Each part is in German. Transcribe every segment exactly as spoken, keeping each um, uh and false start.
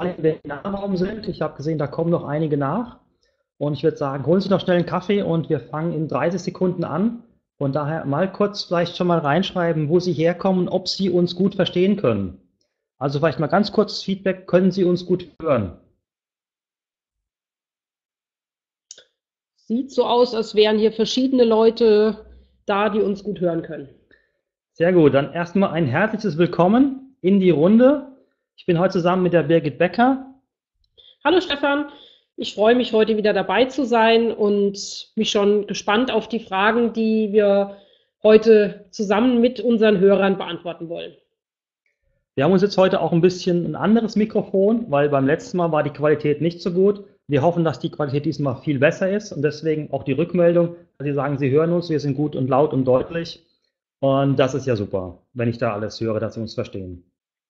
alle im Webinarraum sind. Ich habe gesehen, da kommen noch einige nach. Und ich würde sagen, holen Sie noch schnell einen Kaffee und wir fangen in dreißig Sekunden an. Von daher mal kurz vielleicht schon mal reinschreiben, wo Sie herkommen, ob Sie uns gut verstehen können. Also vielleicht mal ganz kurz Feedback, können Sie uns gut hören? Sieht so aus, als wären hier verschiedene Leute da, die uns gut hören können. Sehr gut, dann erstmal ein herzliches Willkommen in die Runde. Ich bin heute zusammen mit der Birgit Becker. Hallo Stefan, ich freue mich heute wieder dabei zu sein und mich schon gespannt auf die Fragen, die wir heute zusammen mit unseren Hörern beantworten wollen. Wir haben uns jetzt heute auch ein bisschen ein anderes Mikrofon, weil beim letzten Mal war die Qualität nicht so gut. Wir hoffen, dass die Qualität diesmal viel besser ist und deswegen auch die Rückmeldung, dass Sie sagen, Sie hören uns, wir sind gut und laut und deutlich. Und das ist ja super, wenn ich da alles höre, dass Sie uns verstehen.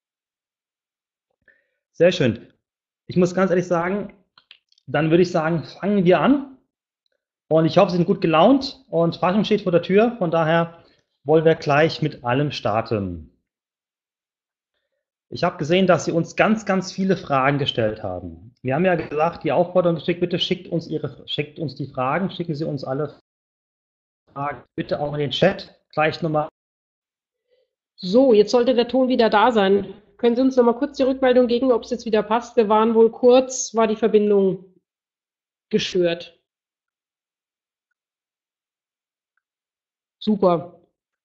Sehr schön. Ich muss ganz ehrlich sagen, dann würde ich sagen, fangen wir an. Und ich hoffe, Sie sind gut gelaunt und Fasching steht vor der Tür. Von daher wollen wir gleich mit allem starten. Ich habe gesehen, dass Sie uns ganz, ganz viele Fragen gestellt haben. Wir haben ja gesagt, die Aufforderung geschickt, bitte schickt uns, Ihre, schickt uns die Fragen, schicken Sie uns alle Fragen, bitte auch in den Chat gleich nochmal. So, jetzt sollte der Ton wieder da sein. Können Sie uns noch mal kurz die Rückmeldung geben, ob es jetzt wieder passt? Wir waren wohl kurz, war die Verbindung gestört. Super.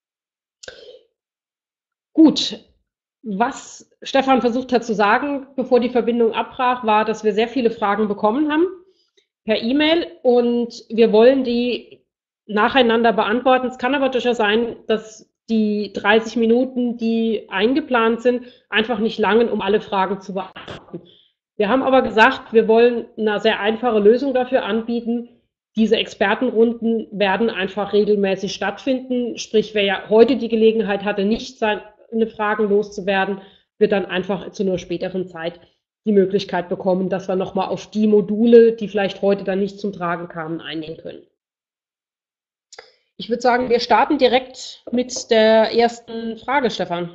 Gut. Was Stefan versucht hat zu sagen, bevor die Verbindung abbrach, war, dass wir sehr viele Fragen bekommen haben per E-Mail und wir wollen die nacheinander beantworten. Es kann aber durchaus sein, dass die dreißig Minuten, die eingeplant sind, einfach nicht langen, um alle Fragen zu beantworten. Wir haben aber gesagt, wir wollen eine sehr einfache Lösung dafür anbieten. Diese Expertenrunden werden einfach regelmäßig stattfinden. Sprich, wer ja heute die Gelegenheit hatte, nicht seine Fragen loszuwerden, wird dann einfach zu einer späteren Zeit die Möglichkeit bekommen, dass wir nochmal auf die Module, die vielleicht heute dann nicht zum Tragen kamen, eingehen können. Ich würde sagen, wir starten direkt mit der ersten Frage, Stefan.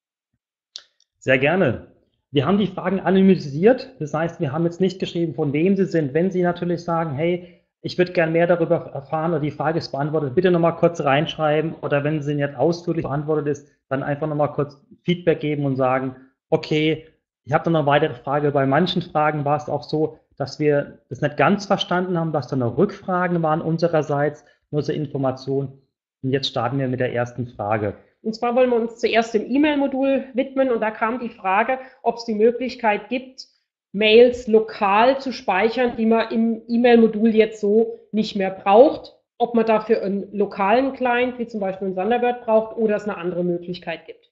Sehr gerne. Wir haben die Fragen anonymisiert. Das heißt, wir haben jetzt nicht geschrieben, von wem sie sind. Wenn Sie natürlich sagen, hey, ich würde gern mehr darüber erfahren oder die Frage ist beantwortet, bitte nochmal kurz reinschreiben oder wenn sie nicht ausführlich beantwortet ist, dann einfach nochmal kurz Feedback geben und sagen, okay, ich habe noch eine weitere Frage. Bei manchen Fragen war es auch so, dass wir das nicht ganz verstanden haben, dass da noch Rückfragen waren unsererseits, nur zur Information. Und jetzt starten wir mit der ersten Frage. Und zwar wollen wir uns zuerst dem E-Mail-Modul widmen und da kam die Frage, ob es die Möglichkeit gibt, Mails lokal zu speichern, die man im E-Mail-Modul jetzt so nicht mehr braucht, ob man dafür einen lokalen Client, wie zum Beispiel ein Thunderbird braucht, oder es eine andere Möglichkeit gibt.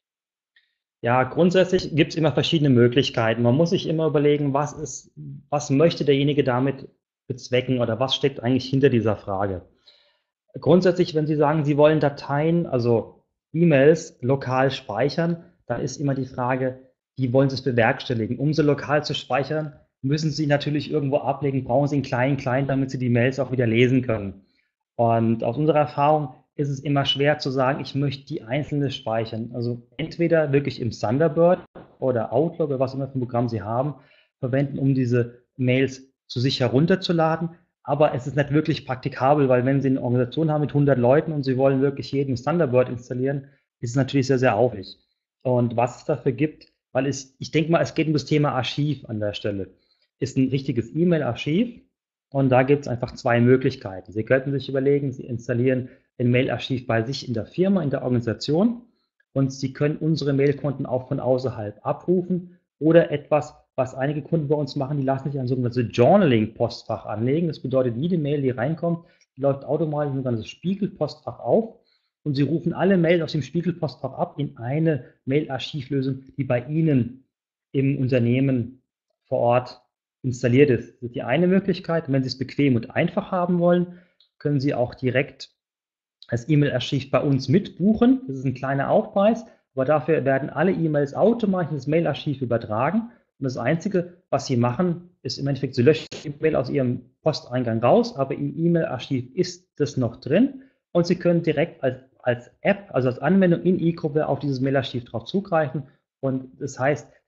Ja, grundsätzlich gibt es immer verschiedene Möglichkeiten. Man muss sich immer überlegen, was ist, was möchte derjenige damit bezwecken oder was steckt eigentlich hinter dieser Frage. Grundsätzlich, wenn Sie sagen, Sie wollen Dateien, also E-Mails lokal speichern, dann ist immer die Frage, wie wollen Sie es bewerkstelligen? Um sie lokal zu speichern, müssen Sie natürlich irgendwo ablegen, brauchen Sie einen kleinen Client, damit Sie die Mails auch wieder lesen können. Und aus unserer Erfahrung ist es immer schwer zu sagen, ich möchte die einzelne speichern. Also entweder wirklich im Thunderbird oder Outlook oder was immer für ein Programm Sie haben, verwenden, um diese Mails zu sich herunterzuladen. Aber es ist nicht wirklich praktikabel, weil wenn Sie eine Organisation haben mit hundert Leuten und Sie wollen wirklich jeden Thunderbird installieren, ist es natürlich sehr, sehr aufwendig. Und was es dafür gibt, weil es, ich denke mal, es geht um das Thema Archiv an der Stelle. Ist ein richtiges E-Mail-Archiv und da gibt es einfach zwei Möglichkeiten. Sie könnten sich überlegen, Sie installieren ein Mail-Archiv bei sich in der Firma, in der Organisation und Sie können unsere Mailkonten auch von außerhalb abrufen oder etwas, was einige Kunden bei uns machen, die lassen sich ein sogenanntes Journaling-Postfach anlegen. Das bedeutet, jede Mail, die reinkommt, die läuft automatisch in ein sogenanntes Spiegelpostfach auf und Sie rufen alle Mails aus dem Spiegelpostfach ab in eine Mail-Archivlösung, die bei Ihnen im Unternehmen vor Ort installiert ist. Das ist die eine Möglichkeit. Und wenn Sie es bequem und einfach haben wollen, können Sie auch direkt das E-Mail-Archiv bei uns mitbuchen. Das ist ein kleiner Aufpreis, aber dafür werden alle E-Mails automatisch ins Mail-Archiv übertragen. Und das Einzige, was Sie machen, ist im Endeffekt, Sie löschen die E-Mail aus Ihrem Posteingang raus, aber im E-Mail-Archiv ist das noch drin und Sie können direkt als, als App, also als Anwendung in eGruppe auf dieses Mail-Archiv drauf zugreifen und das heißt,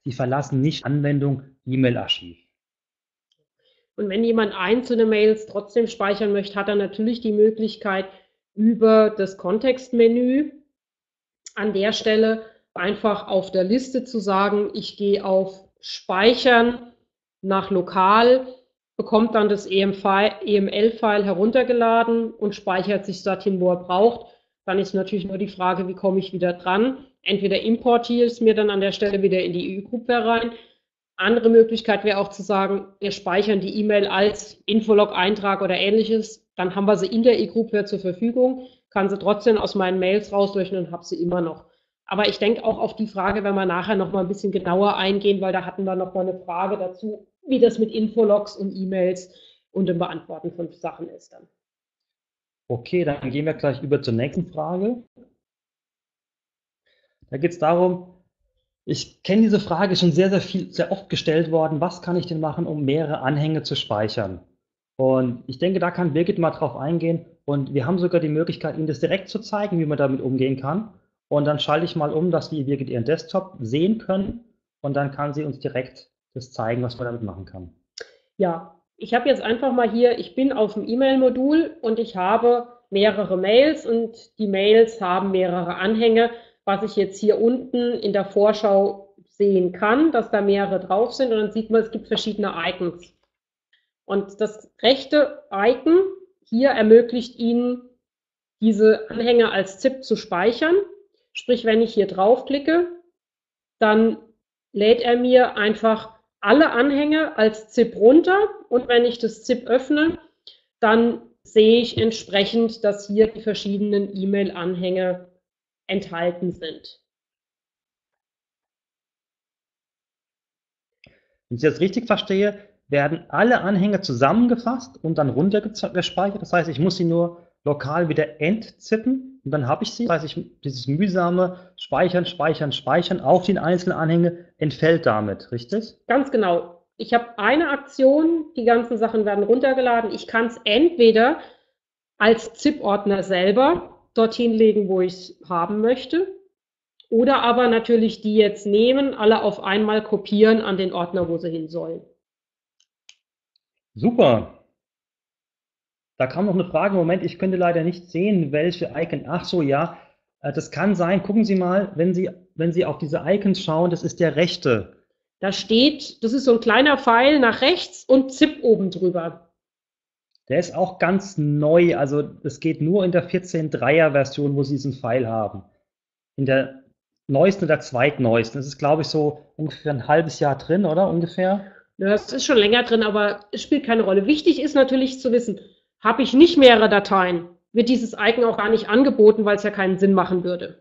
Sie verlassen nicht Anwendung E-Mail-Archiv. Und wenn jemand einzelne Mails trotzdem speichern möchte, hat er natürlich die Möglichkeit, über das Kontextmenü an der Stelle einfach auf der Liste zu sagen, ich gehe auf Speichern nach Lokal, bekommt dann das E M L-File heruntergeladen und speichert sich dorthin, wo er braucht. Dann ist natürlich nur die Frage, wie komme ich wieder dran? Entweder importiere ich es mir dann an der Stelle wieder in die E U-Group rein. Andere Möglichkeit wäre auch zu sagen, wir speichern die E-Mail als Infolog-Eintrag oder ähnliches. Dann haben wir sie in der E-Group zur Verfügung, kann sie trotzdem aus meinen Mails rauslöschen und habe sie immer noch. Aber ich denke auch auf die Frage, wenn wir nachher noch mal ein bisschen genauer eingehen, weil da hatten wir noch mal eine Frage dazu, wie das mit Infologs und E-Mails und dem Beantworten von Sachen ist dann. Okay, dann gehen wir gleich über zur nächsten Frage. Da geht es darum, ich kenne diese Frage schon sehr, sehr viel, sehr oft gestellt worden, was kann ich denn machen, um mehrere Anhänge zu speichern? Und ich denke, da kann Birgit mal drauf eingehen und wir haben sogar die Möglichkeit, Ihnen das direkt zu zeigen, wie man damit umgehen kann. Und dann schalte ich mal um, dass wir Birgit ihren Desktop sehen können und dann kann sie uns direkt das zeigen, was man damit machen kann. Ja, ich habe jetzt einfach mal hier, ich bin auf dem E-Mail-Modul und ich habe mehrere Mails und die Mails haben mehrere Anhänge, was ich jetzt hier unten in der Vorschau sehen kann, dass da mehrere drauf sind und dann sieht man, es gibt verschiedene Icons. Und das rechte Icon hier ermöglicht Ihnen, diese Anhänge als ZIP zu speichern. Sprich, wenn ich hier draufklicke, dann lädt er mir einfach alle Anhänge als ZIP runter und wenn ich das ZIP öffne, dann sehe ich entsprechend, dass hier die verschiedenen E-Mail-Anhänge enthalten sind. Wenn ich das richtig verstehe, werden alle Anhänge zusammengefasst und dann runtergespeichert. Das heißt, ich muss sie nur lokal wieder entzippen und dann habe ich sie. Das heißt, ich, dieses mühsame Speichern, Speichern, Speichern auf den einzelnen Anhänge entfällt damit, richtig? Ganz genau. Ich habe eine Aktion, die ganzen Sachen werden runtergeladen. Ich kann es entweder als ZIP-Ordner selber dorthin legen, wo ich es haben möchte, oder aber natürlich die jetzt nehmen, alle auf einmal kopieren an den Ordner, wo sie hin sollen. Super. Da kam noch eine Frage. Moment, ich könnte leider nicht sehen, welche Icon. Ach so, ja, das kann sein. Gucken Sie mal, wenn Sie, wenn Sie auf diese Icons schauen, das ist der rechte. Da steht, das ist so ein kleiner Pfeil nach rechts und ZIP oben drüber. Der ist auch ganz neu, also es geht nur in der vierzehn Punkt drei er Version, wo Sie diesen Pfeil haben. In der neuesten, der zweitneuesten. Das ist, glaube ich, so ungefähr ein halbes Jahr drin, oder ungefähr? Ja, das ist schon länger drin, aber es spielt keine Rolle. Wichtig ist natürlich zu wissen, habe ich nicht mehrere Dateien, wird dieses Icon auch gar nicht angeboten, weil es ja keinen Sinn machen würde.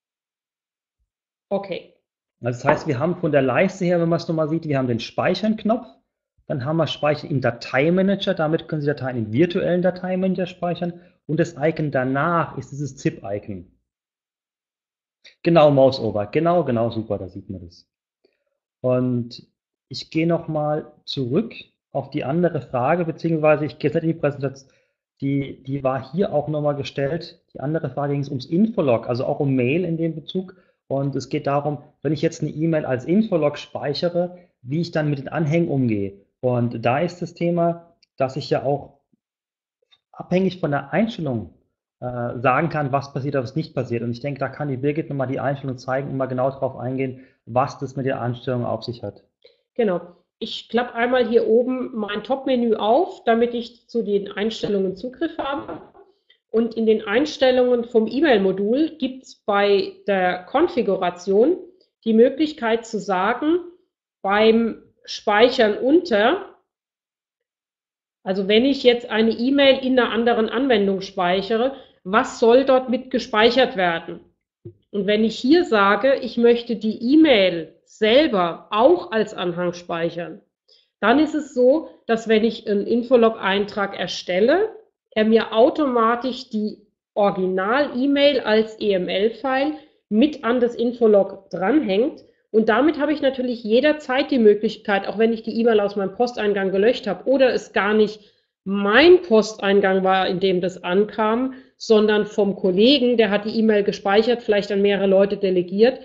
Okay. Das heißt, wir haben von der Leiste her, wenn man es nochmal sieht, wir haben den Speichern-Knopf, dann haben wir Speichern im Dateimanager, damit können Sie Dateien im virtuellen Dateimanager speichern und das Icon danach ist dieses ZIP-Icon. Genau, Mausover, genau, genau, super, da sieht man das. Und ich gehe nochmal zurück auf die andere Frage, beziehungsweise ich gehe jetzt nicht in die Präsentation, die, die war hier auch nochmal gestellt. Die andere Frage ging es ums Infolog, also auch um Mail in dem Bezug. Und es geht darum, wenn ich jetzt eine E-Mail als Infolog speichere, wie ich dann mit den Anhängen umgehe. Und da ist das Thema, dass ich ja auch abhängig von der Einstellung äh, sagen kann, was passiert oder was nicht passiert. Und ich denke, da kann die Birgit nochmal die Einstellung zeigen und mal genau darauf eingehen, was das mit der Einstellung auf sich hat. Genau. Ich klappe einmal hier oben mein Top-Menü auf, damit ich zu den Einstellungen Zugriff habe. Und in den Einstellungen vom E-Mail-Modul gibt es bei der Konfiguration die Möglichkeit zu sagen, beim Speichern unter, also wenn ich jetzt eine E-Mail in einer anderen Anwendung speichere, was soll dort mit gespeichert werden? Und wenn ich hier sage, ich möchte die E-Mail selber auch als Anhang speichern, dann ist es so, dass wenn ich einen Infolog-Eintrag erstelle, er mir automatisch die Original-E-Mail als E M L-File mit an das Infolog dranhängt. Und damit habe ich natürlich jederzeit die Möglichkeit, auch wenn ich die E-Mail aus meinem Posteingang gelöscht habe oder es gar nicht mein Posteingang war, in dem das ankam, sondern vom Kollegen, der hat die E-Mail gespeichert, vielleicht an mehrere Leute delegiert,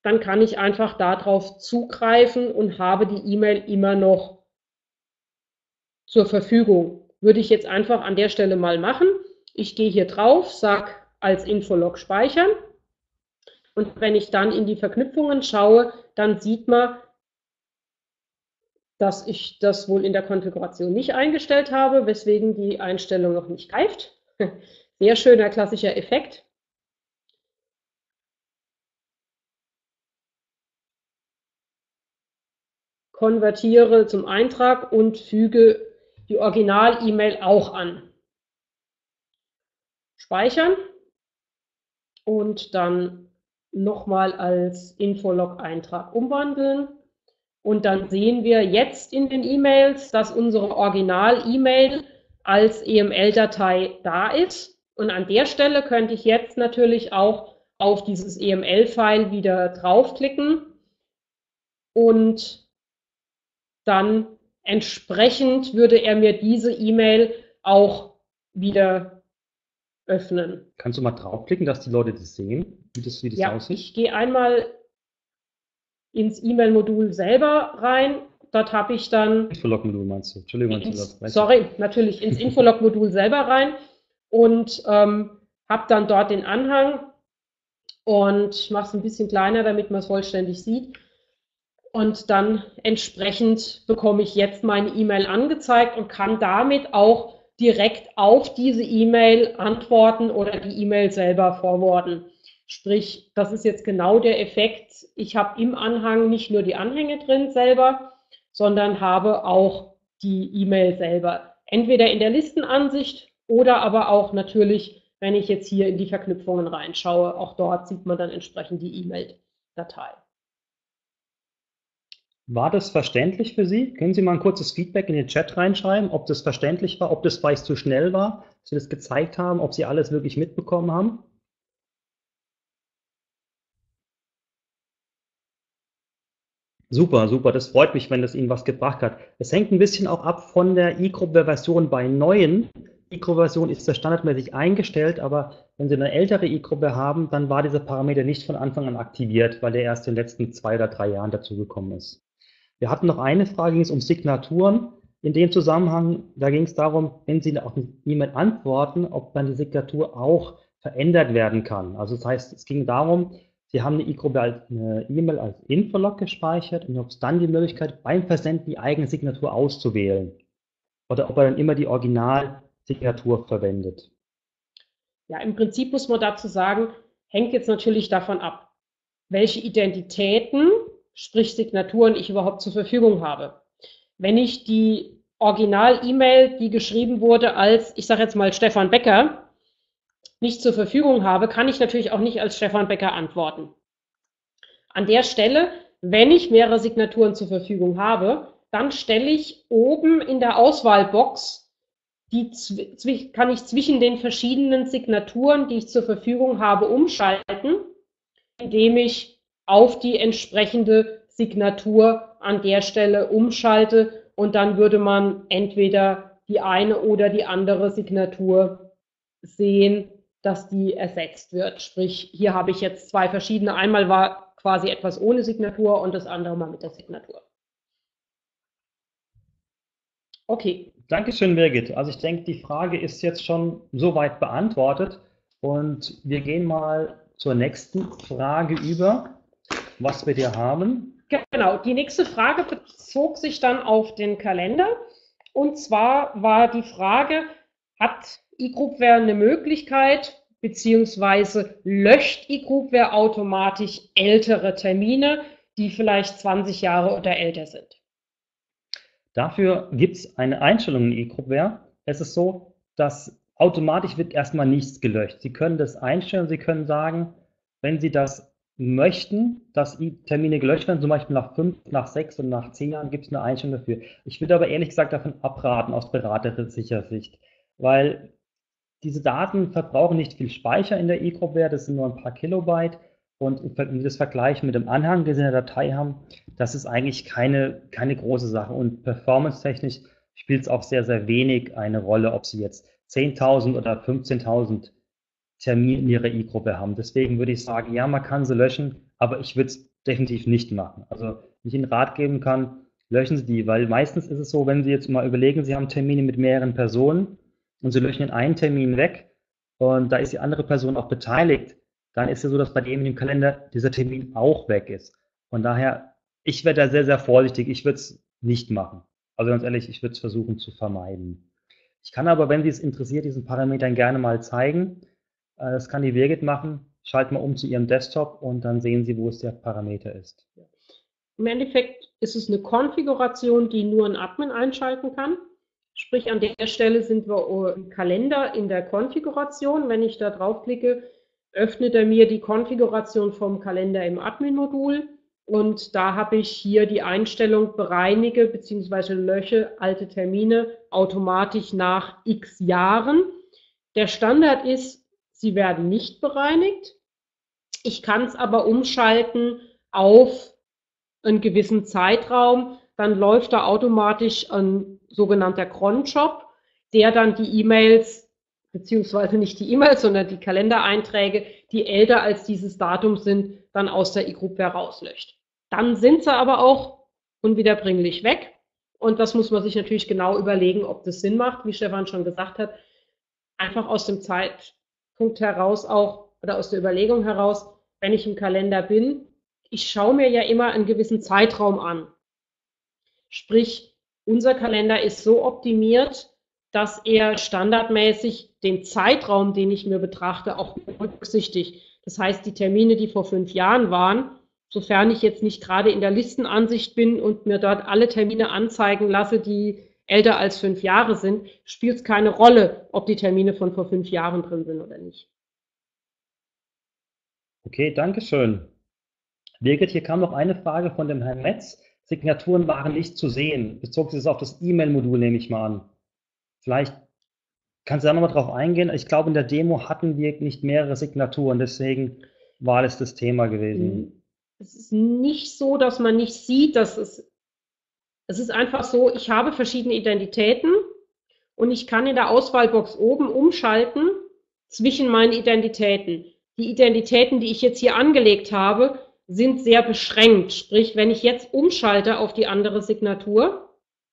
dann kann ich einfach darauf zugreifen und habe die E-Mail immer noch zur Verfügung. Würde ich jetzt einfach an der Stelle mal machen. Ich gehe hier drauf, sage als Infolog speichern. Und wenn ich dann in die Verknüpfungen schaue, dann sieht man, dass ich das wohl in der Konfiguration nicht eingestellt habe, weswegen die Einstellung noch nicht greift. Sehr schöner klassischer Effekt. Konvertiere zum Eintrag und füge die Original-E-Mail auch an. Speichern und dann nochmal als Infolog-Eintrag umwandeln. Und dann sehen wir jetzt in den E-Mails, dass unsere Original-E-Mail als E M L-Datei da ist. Und an der Stelle könnte ich jetzt natürlich auch auf dieses E M L-File wieder draufklicken und dann entsprechend würde er mir diese E-Mail auch wieder öffnen. Kannst du mal draufklicken, dass die Leute das sehen, wie das, wie das ja, aussieht? Ich gehe einmal ins E-Mail-Modul selber rein. Dort habe ich dann... Infolog-Modul meinst du? Entschuldigung. Ins, sorry, natürlich ins Infolog-Modul selber rein und ähm, habe dann dort den Anhang und ich mache es ein bisschen kleiner, damit man es vollständig sieht. Und dann entsprechend bekomme ich jetzt meine E-Mail angezeigt und kann damit auch direkt auf diese E-Mail antworten oder die E-Mail selber forwarden. Sprich, das ist jetzt genau der Effekt. Ich habe im Anhang nicht nur die Anhänge drin selber, sondern habe auch die E-Mail selber. Entweder in der Listenansicht oder aber auch natürlich, wenn ich jetzt hier in die Verknüpfungen reinschaue, auch dort sieht man dann entsprechend die E-Mail-Datei. War das verständlich für Sie? Können Sie mal ein kurzes Feedback in den Chat reinschreiben, ob das verständlich war, ob das vielleicht zu schnell war, dass wir das gezeigt haben, ob Sie alles wirklich mitbekommen haben? Super, super, das freut mich, wenn das Ihnen was gebracht hat. Es hängt ein bisschen auch ab von der E-Gruppe-Version bei neuen. E-Gruppe-Version ist ja standardmäßig eingestellt, aber wenn Sie eine ältere E-Gruppe haben, dann war dieser Parameter nicht von Anfang an aktiviert, weil der erst in den letzten zwei oder drei Jahren dazugekommen ist. Wir hatten noch eine Frage, ging es um Signaturen. In dem Zusammenhang, da ging es darum, wenn Sie auf eine E-Mail antworten, ob dann die Signatur auch verändert werden kann. Also das heißt, es ging darum, Sie haben eine E-Gruppe als eine E-Mail als Infolog gespeichert und ob es dann die Möglichkeit beim Versenden die eigene Signatur auszuwählen oder ob er dann immer die Originalsignatur verwendet. Ja, im Prinzip muss man dazu sagen, hängt jetzt natürlich davon ab, welche Identitäten, sprich Signaturen, ich überhaupt zur Verfügung habe. Wenn ich die Original-E-Mail, die geschrieben wurde als, ich sage jetzt mal Stefan Becker, nicht zur Verfügung habe, kann ich natürlich auch nicht als Stefan Becker antworten. An der Stelle, wenn ich mehrere Signaturen zur Verfügung habe, dann stelle ich oben in der Auswahlbox, die kann ich zwischen den verschiedenen Signaturen, die ich zur Verfügung habe, umschalten, indem ich auf die entsprechende Signatur an der Stelle umschalte und dann würde man entweder die eine oder die andere Signatur sehen, dass die ersetzt wird. Sprich, hier habe ich jetzt zwei verschiedene. Einmal war quasi etwas ohne Signatur und das andere mal mit der Signatur. Okay. Dankeschön, Birgit. Also ich denke, die Frage ist jetzt schon soweit beantwortet und wir gehen mal zur nächsten Frage über, was wir hier haben. Genau, die nächste Frage bezog sich dann auf den Kalender und zwar war die Frage, hat eGroupware eine Möglichkeit, beziehungsweise löscht eGroupware automatisch ältere Termine, die vielleicht zwanzig Jahre oder älter sind? Dafür gibt es eine Einstellung in eGroupware. Es ist so, dass automatisch wird erstmal nichts gelöscht. Sie können das einstellen, Sie können sagen, wenn Sie das möchten, dass Termine gelöscht werden, zum Beispiel nach fünf, nach sechs und nach zehn Jahren gibt es eine Einstellung dafür. Ich würde aber ehrlich gesagt davon abraten, aus beraterischer Sicht, weil diese Daten verbrauchen nicht viel Speicher in der eGroupware, das sind nur ein paar Kilobyte und wenn wir das vergleichen mit dem Anhang, den Sie in der Datei haben, das ist eigentlich keine, keine große Sache und performance-technisch spielt es auch sehr, sehr wenig eine Rolle, ob Sie jetzt zehntausend oder fünfzehntausend Termine in Ihrer eGruppe haben. Deswegen würde ich sagen, ja, man kann sie löschen, aber ich würde es definitiv nicht machen. Also, wenn ich Ihnen Rat geben kann, löschen Sie die, weil meistens ist es so, wenn Sie jetzt mal überlegen, Sie haben Termine mit mehreren Personen und Sie löschen den einen Termin weg und da ist die andere Person auch beteiligt, dann ist es so, dass bei dem im Kalender dieser Termin auch weg ist. Von daher, ich wäre da sehr, sehr vorsichtig. Ich würde es nicht machen. Also ganz ehrlich, ich würde es versuchen zu vermeiden. Ich kann aber, wenn Sie es interessiert, diesen Parametern gerne mal zeigen. Äh, Das kann die Birgit machen. Schalten wir um zu Ihrem Desktop und dann sehen Sie, wo es der Parameter ist. Im Endeffekt ist es eine Konfiguration, die nur ein Admin einschalten kann. Sprich, an der Stelle sind wir im Kalender in der Konfiguration. Wenn ich da draufklicke, öffnet er mir die Konfiguration vom Kalender im Admin-Modul. Und da habe ich hier die Einstellung bereinige bzw. lösche alte Termine automatisch nach x Jahren. Der Standard ist, sie werden nicht bereinigt. Ich kann es aber umschalten auf einen gewissen Zeitraum. Dann läuft da automatisch ein sogenannter Cron-Job, der dann die E-Mails, beziehungsweise nicht die E-Mails, sondern die Kalendereinträge, die älter als dieses Datum sind, dann aus der E-Group herauslöscht. Dann sind sie aber auch unwiederbringlich weg. Und das muss man sich natürlich genau überlegen, ob das Sinn macht, wie Stefan schon gesagt hat. Einfach aus dem Zeitpunkt heraus auch, oder aus der Überlegung heraus, wenn ich im Kalender bin, ich schaue mir ja immer einen gewissen Zeitraum an. Sprich, unser Kalender ist so optimiert, dass er standardmäßig den Zeitraum, den ich mir betrachte, auch berücksichtigt. Das heißt, die Termine, die vor fünf Jahren waren, sofern ich jetzt nicht gerade in der Listenansicht bin und mir dort alle Termine anzeigen lasse, die älter als fünf Jahre sind, spielt es keine Rolle, ob die Termine von vor fünf Jahren drin sind oder nicht. Okay, danke schön. Birgit, hier kam noch eine Frage von dem Herrn Metz. Signaturen waren nicht zu sehen. Bezog sich das auf das E-Mail-Modul, nehme ich mal an. Vielleicht kannst du da nochmal drauf eingehen. Ich glaube, in der Demo hatten wir nicht mehrere Signaturen, deswegen war das das Thema gewesen. Es ist nicht so, dass man nicht sieht, dass es, es ist einfach so, ich habe verschiedene Identitäten und ich kann in der Auswahlbox oben umschalten zwischen meinen Identitäten. Die Identitäten, die ich jetzt hier angelegt habe, sind sehr beschränkt. Sprich, wenn ich jetzt umschalte auf die andere Signatur,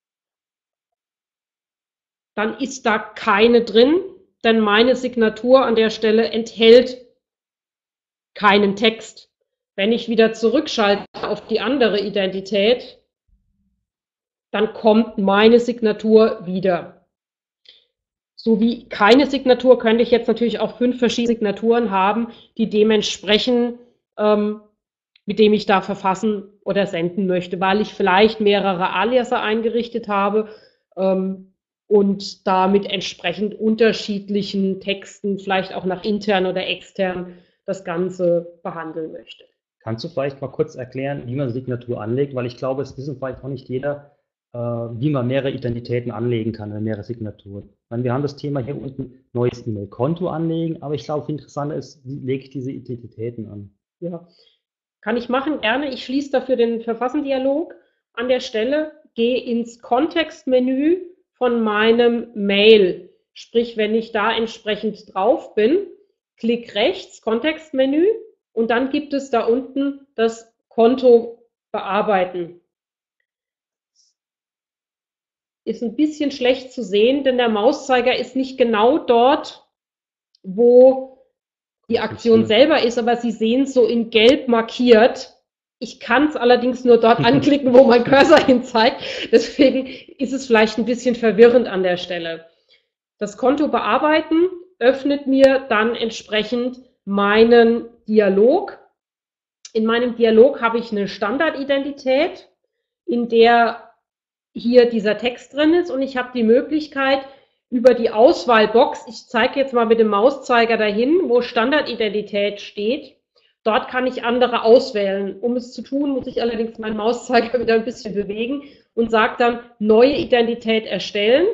dann ist da keine drin, denn meine Signatur an der Stelle enthält keinen Text. Wenn ich wieder zurückschalte auf die andere Identität, dann kommt meine Signatur wieder. So wie keine Signatur könnte ich jetzt natürlich auch fünf verschiedene Signaturen haben, die dementsprechend ähm, mit dem ich da verfassen oder senden möchte, weil ich vielleicht mehrere Aliaser eingerichtet habe ähm, und da mit entsprechend unterschiedlichen Texten, vielleicht auch nach intern oder extern, das Ganze behandeln möchte. Kannst du vielleicht mal kurz erklären, wie man Signatur anlegt? Weil ich glaube, es wissen vielleicht auch nicht jeder, äh, wie man mehrere Identitäten anlegen kann oder mehrere Signaturen. Ich meine, wir haben das Thema hier unten, neues E-Mail-Konto anlegen, aber ich glaube, viel interessanter ist, wie lege ich diese Identitäten an? Ja. Kann ich machen, gerne. Ich schließe dafür den Verfassen-Dialog. An der Stelle gehe ins Kontextmenü von meinem Mail. Sprich, wenn ich da entsprechend drauf bin, klick rechts, Kontextmenü, und dann gibt es da unten das Konto bearbeiten. Ist ein bisschen schlecht zu sehen, denn der Mauszeiger ist nicht genau dort, wo die Aktion selber ist, aber Sie sehen es so in gelb markiert. Ich kann es allerdings nur dort anklicken, wo mein Cursor hin zeigt. Deswegen ist es vielleicht ein bisschen verwirrend an der Stelle. Das Konto bearbeiten öffnet mir dann entsprechend meinen Dialog. In meinem Dialog habe ich eine Standardidentität, in der hier dieser Text drin ist, und ich habe die Möglichkeit, über die Auswahlbox, ich zeige jetzt mal mit dem Mauszeiger dahin, wo Standardidentität steht, dort kann ich andere auswählen. Um es zu tun, muss ich allerdings meinen Mauszeiger wieder ein bisschen bewegen und sage dann neue Identität erstellen.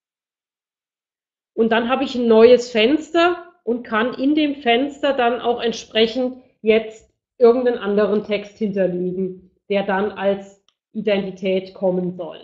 Und dann habe ich ein neues Fenster und kann in dem Fenster dann auch entsprechend jetzt irgendeinen anderen Text hinterlegen, der dann als Identität kommen soll.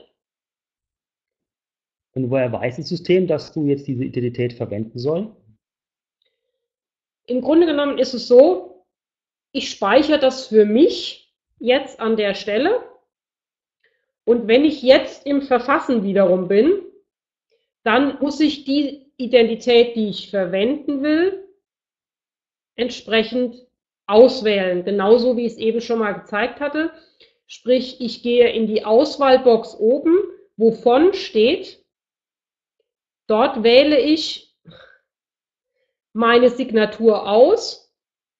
Und woher weiß das System, dass du jetzt diese Identität verwenden soll? Im Grunde genommen ist es so, ich speichere das für mich jetzt an der Stelle. Und wenn ich jetzt im Verfassen wiederum bin, dann muss ich die Identität, die ich verwenden will, entsprechend auswählen. Genauso wie ich es eben schon mal gezeigt hatte. Sprich, ich gehe in die Auswahlbox oben, wovon steht, dort wähle ich meine Signatur aus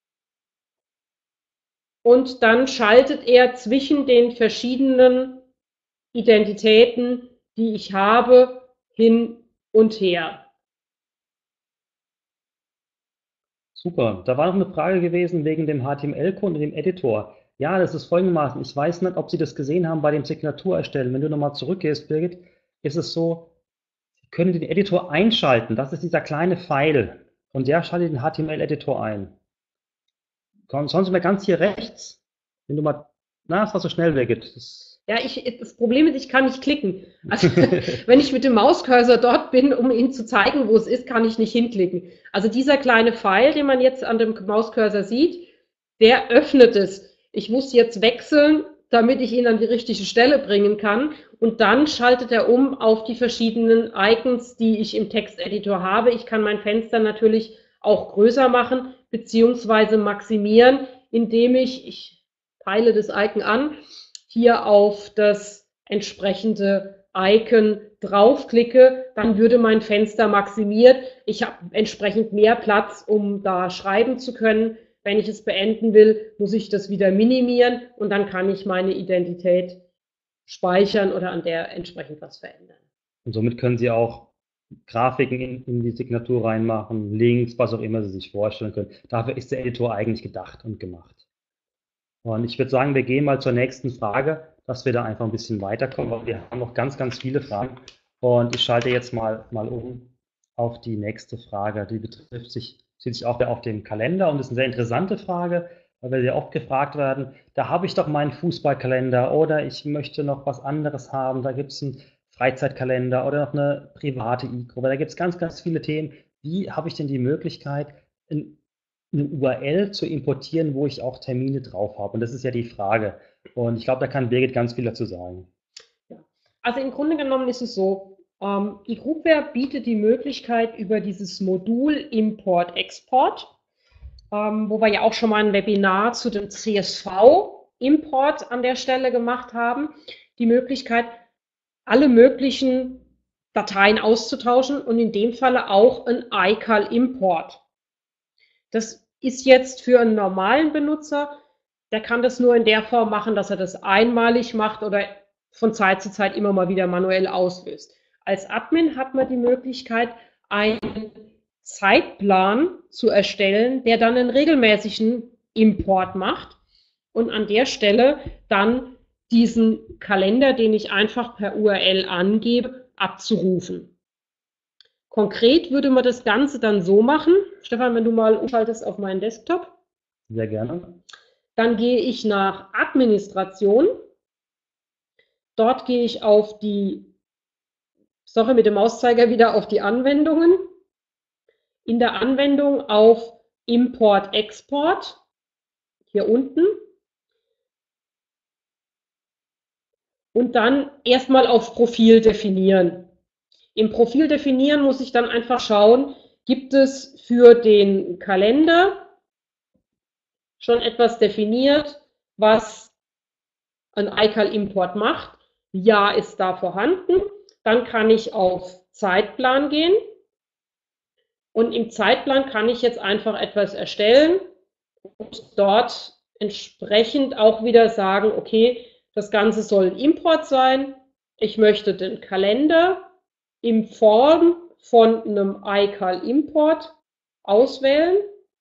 und dann schaltet er zwischen den verschiedenen Identitäten, die ich habe, hin und her. Super. Da war noch eine Frage gewesen wegen dem H T M L-Code und dem Editor. Ja, das ist folgendermaßen. Ich weiß nicht, ob Sie das gesehen haben bei dem Signatur erstellen. Wenn du nochmal zurückgehst, Birgit, ist es so, Sie können den Editor einschalten. Das ist dieser kleine Pfeil. Und der schaltet den H T M L-Editor ein. Schauen Sie mal ganz hier rechts. Wenn du mal, na, es war so schnell, Birgit. Das Ja, ich, das Problem ist, ich kann nicht klicken. Also, wenn ich mit dem Mauscursor dort bin, um Ihnen zu zeigen, wo es ist, kann ich nicht hinklicken. Also dieser kleine Pfeil, den man jetzt an dem Mauscursor sieht, der öffnet es. Ich muss jetzt wechseln, damit ich ihn an die richtige Stelle bringen kann. Und dann schaltet er um auf die verschiedenen Icons, die ich im Texteditor habe. Ich kann mein Fenster natürlich auch größer machen, beziehungsweise maximieren, indem ich, ich peile das Icon an, hier auf das entsprechende Icon draufklicke, dann würde mein Fenster maximiert. Ich habe entsprechend mehr Platz, um da schreiben zu können. Wenn ich es beenden will, muss ich das wieder minimieren und dann kann ich meine Identität speichern oder an der entsprechend was verändern. Und somit können Sie auch Grafiken in, in die Signatur reinmachen, Links, was auch immer Sie sich vorstellen können. Dafür ist der Editor eigentlich gedacht und gemacht. Und ich würde sagen, wir gehen mal zur nächsten Frage, dass wir da einfach ein bisschen weiterkommen, weil wir haben noch ganz, ganz viele Fragen. Und ich schalte jetzt mal, mal um auf die nächste Frage. Die betrifft sich, bezieht sich auch auf den Kalender und ist eine sehr interessante Frage, weil wir sehr oft gefragt werden, da habe ich doch meinen Fußballkalender oder ich möchte noch was anderes haben, da gibt es einen Freizeitkalender oder noch eine private E-Gruppe, da gibt es ganz, ganz viele Themen. Wie habe ich denn die Möglichkeit, in eine U R L zu importieren, wo ich auch Termine drauf habe? Und das ist ja die Frage. Und ich glaube, da kann Birgit ganz viel dazu sagen. Ja. Also im Grunde genommen ist es so, ähm, eGroupware bietet die Möglichkeit über dieses Modul Import-Export, ähm, wo wir ja auch schon mal ein Webinar zu dem C S V-Import an der Stelle gemacht haben, die Möglichkeit, alle möglichen Dateien auszutauschen und in dem Falle auch ein I C A L-Import. Das ist jetzt für einen normalen Benutzer, der kann das nur in der Form machen, dass er das einmalig macht oder von Zeit zu Zeit immer mal wieder manuell auslöst. Als Admin hat man die Möglichkeit, einen Zeitplan zu erstellen, der dann einen regelmäßigen Import macht und an der Stelle dann diesen Kalender, den ich einfach per U R L angebe, abzurufen. Konkret würde man das Ganze dann so machen. Stefan, wenn du mal umschaltest auf meinen Desktop. Sehr gerne. Dann gehe ich nach Administration. Dort gehe ich auf die, sorry, mit dem Mauszeiger wieder auf die Anwendungen. In der Anwendung auf Import, Export. Hier unten. Und dann erstmal auf Profil definieren. Im Profil definieren muss ich dann einfach schauen, gibt es für den Kalender schon etwas definiert, was ein I C A L-Import macht? Ja, ist da vorhanden. Dann kann ich auf Zeitplan gehen und im Zeitplan kann ich jetzt einfach etwas erstellen und dort entsprechend auch wieder sagen, okay, das Ganze soll ein Import sein. Ich möchte den Kalender in Form von einem I C A L-Import auswählen.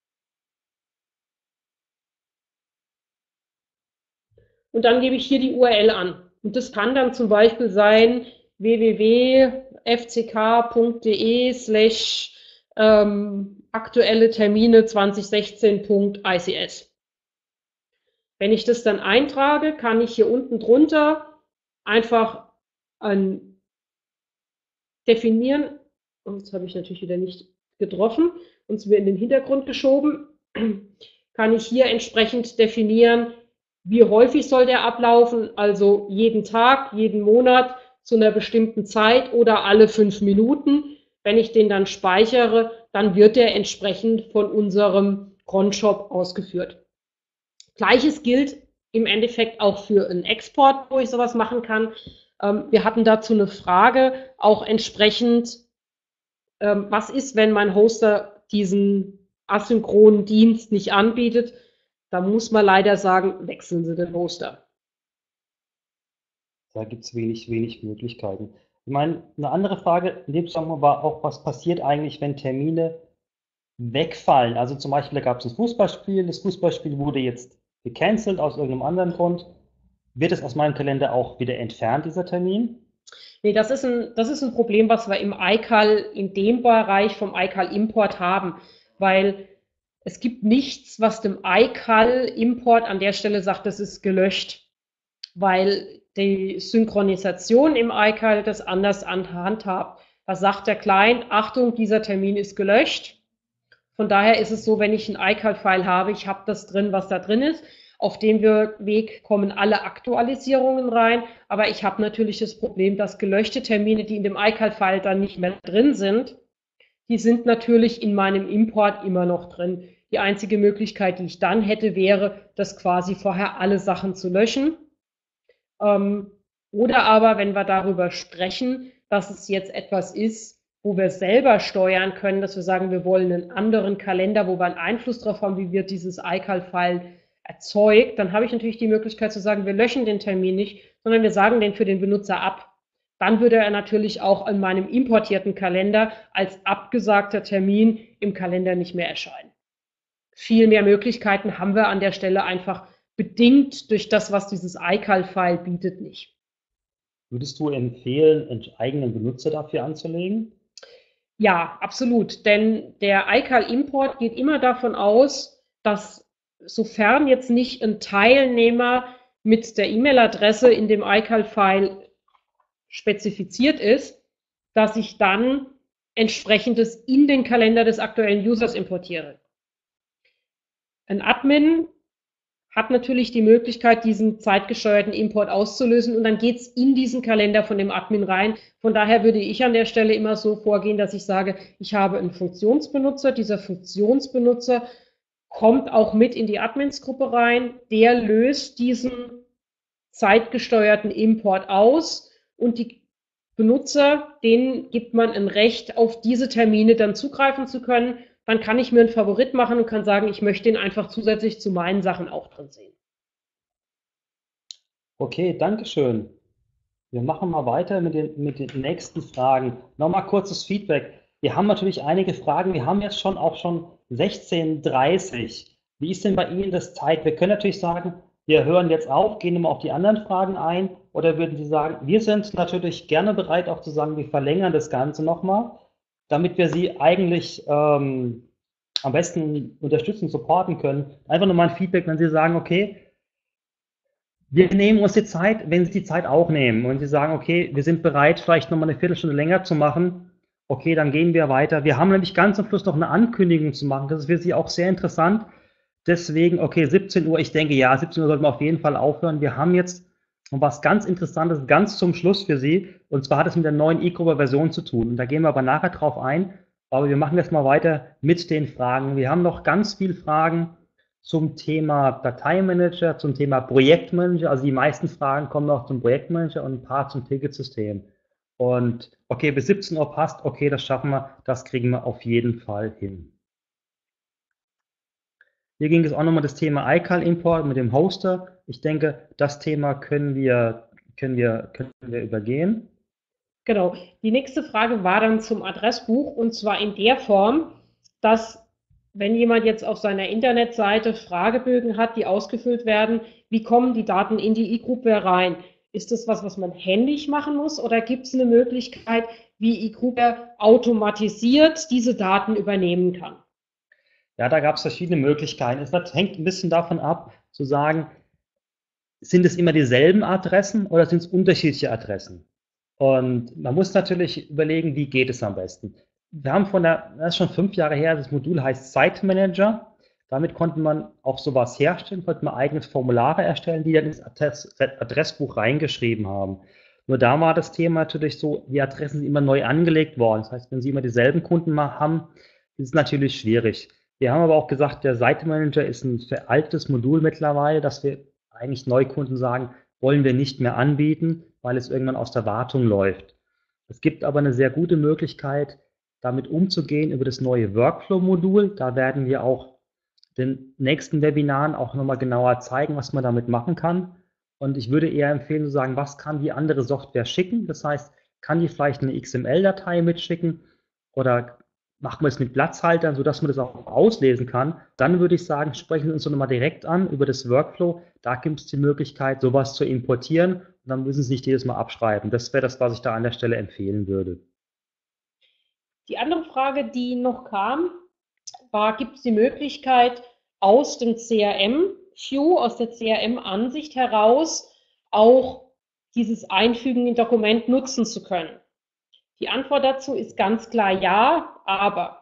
Und dann gebe ich hier die U R L an. Und das kann dann zum Beispiel sein w w w punkt f c k punkt d e slash aktuelle Termine zwanzig sechzehn punkt i c s. Wenn ich das dann eintrage, kann ich hier unten drunter einfach ein definieren. Und jetzt habe ich natürlich wieder nicht getroffen, uns wird in den Hintergrund geschoben. kann ich hier entsprechend definieren, wie häufig soll der ablaufen, also jeden Tag, jeden Monat zu einer bestimmten Zeit oder alle fünf Minuten. Wenn ich den dann speichere, dann wird der entsprechend von unserem Cronshop ausgeführt. Gleiches gilt im Endeffekt auch für einen Export, wo ich sowas machen kann. Wir hatten dazu eine Frage, auch entsprechend, was ist, wenn mein Hoster diesen asynchronen Dienst nicht anbietet? Da muss man leider sagen, wechseln Sie den Hoster. Da gibt es wenig, wenig Möglichkeiten. Ich meine, eine andere Frage in dem Zusammenhang war auch, was passiert eigentlich, wenn Termine wegfallen? Also zum Beispiel, da gab es ein Fußballspiel, das Fußballspiel wurde jetzt gecancelt aus irgendeinem anderen Grund. Wird es aus meinem Kalender auch wieder entfernt, dieser Termin? Nee, das ist ein, das ist ein Problem, was wir im I C A L, in dem Bereich vom I C A L-Import haben, weil es gibt nichts, was dem I C A L-Import an der Stelle sagt, das ist gelöscht, weil die Synchronisation im I C A L das anders handhabt. Da sagt der Client, Achtung, dieser Termin ist gelöscht. Von daher ist es so, wenn ich ein I C A L-File habe, ich habe das drin, was da drin ist. Auf dem Weg kommen alle Aktualisierungen rein, aber ich habe natürlich das Problem, dass gelöschte Termine, die in dem I C A L-File dann nicht mehr drin sind, die sind natürlich in meinem Import immer noch drin. Die einzige Möglichkeit, die ich dann hätte, wäre, das quasi vorher alle Sachen zu löschen. Ähm, oder aber, wenn wir darüber sprechen, dass es jetzt etwas ist, wo wir selber steuern können, dass wir sagen, wir wollen einen anderen Kalender, wo wir einen Einfluss darauf haben, wie wird dieses I C A L-File erzeugt, dann habe ich natürlich die Möglichkeit zu sagen, wir löschen den Termin nicht, sondern wir sagen den für den Benutzer ab. Dann würde er natürlich auch in meinem importierten Kalender als abgesagter Termin im Kalender nicht mehr erscheinen. Viel mehr Möglichkeiten haben wir an der Stelle einfach bedingt durch das, was dieses I C A L-File bietet, nicht. Würdest du empfehlen, einen eigenen Benutzer dafür anzulegen? Ja, absolut, denn der I C A L-Import geht immer davon aus, dass sofern jetzt nicht ein Teilnehmer mit der E-Mail-Adresse in dem I C A L-File spezifiziert ist, dass ich dann entsprechendes in den Kalender des aktuellen Users importiere. Ein Admin hat natürlich die Möglichkeit, diesen zeitgesteuerten Import auszulösen und dann geht es in diesen Kalender von dem Admin rein. Von daher würde ich an der Stelle immer so vorgehen, dass ich sage, ich habe einen Funktionsbenutzer, dieser Funktionsbenutzer kommt auch mit in die Admins-Gruppe rein, der löst diesen zeitgesteuerten Import aus und die Benutzer, denen gibt man ein Recht, auf diese Termine dann zugreifen zu können. Dann kann ich mir einen Favorit machen und kann sagen, ich möchte ihn einfach zusätzlich zu meinen Sachen auch drin sehen. Okay, danke schön. Wir machen mal weiter mit den, mit den nächsten Fragen. Nochmal kurzes Feedback. Wir haben natürlich einige Fragen. Wir haben jetzt schon auch schon sechzehn Uhr dreißig. Wie ist denn bei Ihnen das Zeit? Wir können natürlich sagen, wir hören jetzt auf, gehen immer auf die anderen Fragen ein. Oder würden Sie sagen, wir sind natürlich gerne bereit, auch zu sagen, wir verlängern das Ganze nochmal, damit wir Sie eigentlich ähm, am besten unterstützen, supporten können. Einfach nochmal ein Feedback, wenn Sie sagen, okay, wir nehmen uns die Zeit, wenn Sie die Zeit auch nehmen und Sie sagen, okay, wir sind bereit, vielleicht nochmal eine Viertelstunde länger zu machen, okay, dann gehen wir weiter. Wir haben nämlich ganz am Schluss noch eine Ankündigung zu machen, das ist für Sie auch sehr interessant. Deswegen, okay, siebzehn Uhr, ich denke, ja, siebzehn Uhr sollten wir auf jeden Fall aufhören. Wir haben jetzt noch was ganz Interessantes ganz zum Schluss für Sie, und zwar hat es mit der neuen eGruber-Version zu tun. Und da gehen wir aber nachher drauf ein, aber wir machen jetzt mal weiter mit den Fragen. Wir haben noch ganz viele Fragen zum Thema Dateimanager, zum Thema Projektmanager. Also die meisten Fragen kommen noch zum Projektmanager und ein paar zum Ticketsystem. Und okay, bis siebzehn Uhr passt, okay, das schaffen wir, das kriegen wir auf jeden Fall hin. Hier ging es auch nochmal das Thema I C A L-Import mit dem Hoster. Ich denke, das Thema können wir, können wir, können wir übergehen. Genau. Die nächste Frage war dann zum Adressbuch, und zwar in der Form, dass wenn jemand jetzt auf seiner Internetseite Fragebögen hat, die ausgefüllt werden, wie kommen die Daten in die eGruber rein? Ist das was, was man händisch machen muss, oder gibt es eine Möglichkeit, wie eGruber automatisiert diese Daten übernehmen kann? Ja, da gab es verschiedene Möglichkeiten. Es hängt ein bisschen davon ab, zu sagen, sind es immer dieselben Adressen oder sind es unterschiedliche Adressen? Und man muss natürlich überlegen, wie geht es am besten. Wir haben von der, das ist schon fünf Jahre her, das Modul heißt Site Manager. Damit konnte man auch sowas herstellen, konnte man eigene Formulare erstellen, die dann ins Adressbuch reingeschrieben haben. Nur da war das Thema natürlich so, die Adressen sind immer neu angelegt worden. Das heißt, wenn Sie immer dieselben Kunden mal haben, ist es natürlich schwierig. Wir haben aber auch gesagt, der Seitenmanager ist ein veraltetes Modul mittlerweile, dass wir eigentlich Neukunden sagen, wollen wir nicht mehr anbieten, weil es irgendwann aus der Wartung läuft. Es gibt aber eine sehr gute Möglichkeit, damit umzugehen über das neue Workflow-Modul. Da werden wir auch den nächsten Webinaren auch nochmal genauer zeigen, was man damit machen kann. Und ich würde eher empfehlen zu sagen, was kann die andere Software schicken? Das heißt, kann die vielleicht eine X M L-Datei mitschicken oder macht man es mit Platzhaltern, sodass man das auch auslesen kann? Dann würde ich sagen, sprechen wir uns doch nochmal direkt an über das Workflow. Da gibt es die Möglichkeit, sowas zu importieren und dann müssen Sie nicht jedes Mal abschreiben. Das wäre das, was ich da an der Stelle empfehlen würde. Die andere Frage, die noch kam, war, gibt es die Möglichkeit, aus dem C R M-View, aus der C R M-Ansicht heraus auch dieses Einfügen in Dokument nutzen zu können? Die Antwort dazu ist ganz klar ja, aber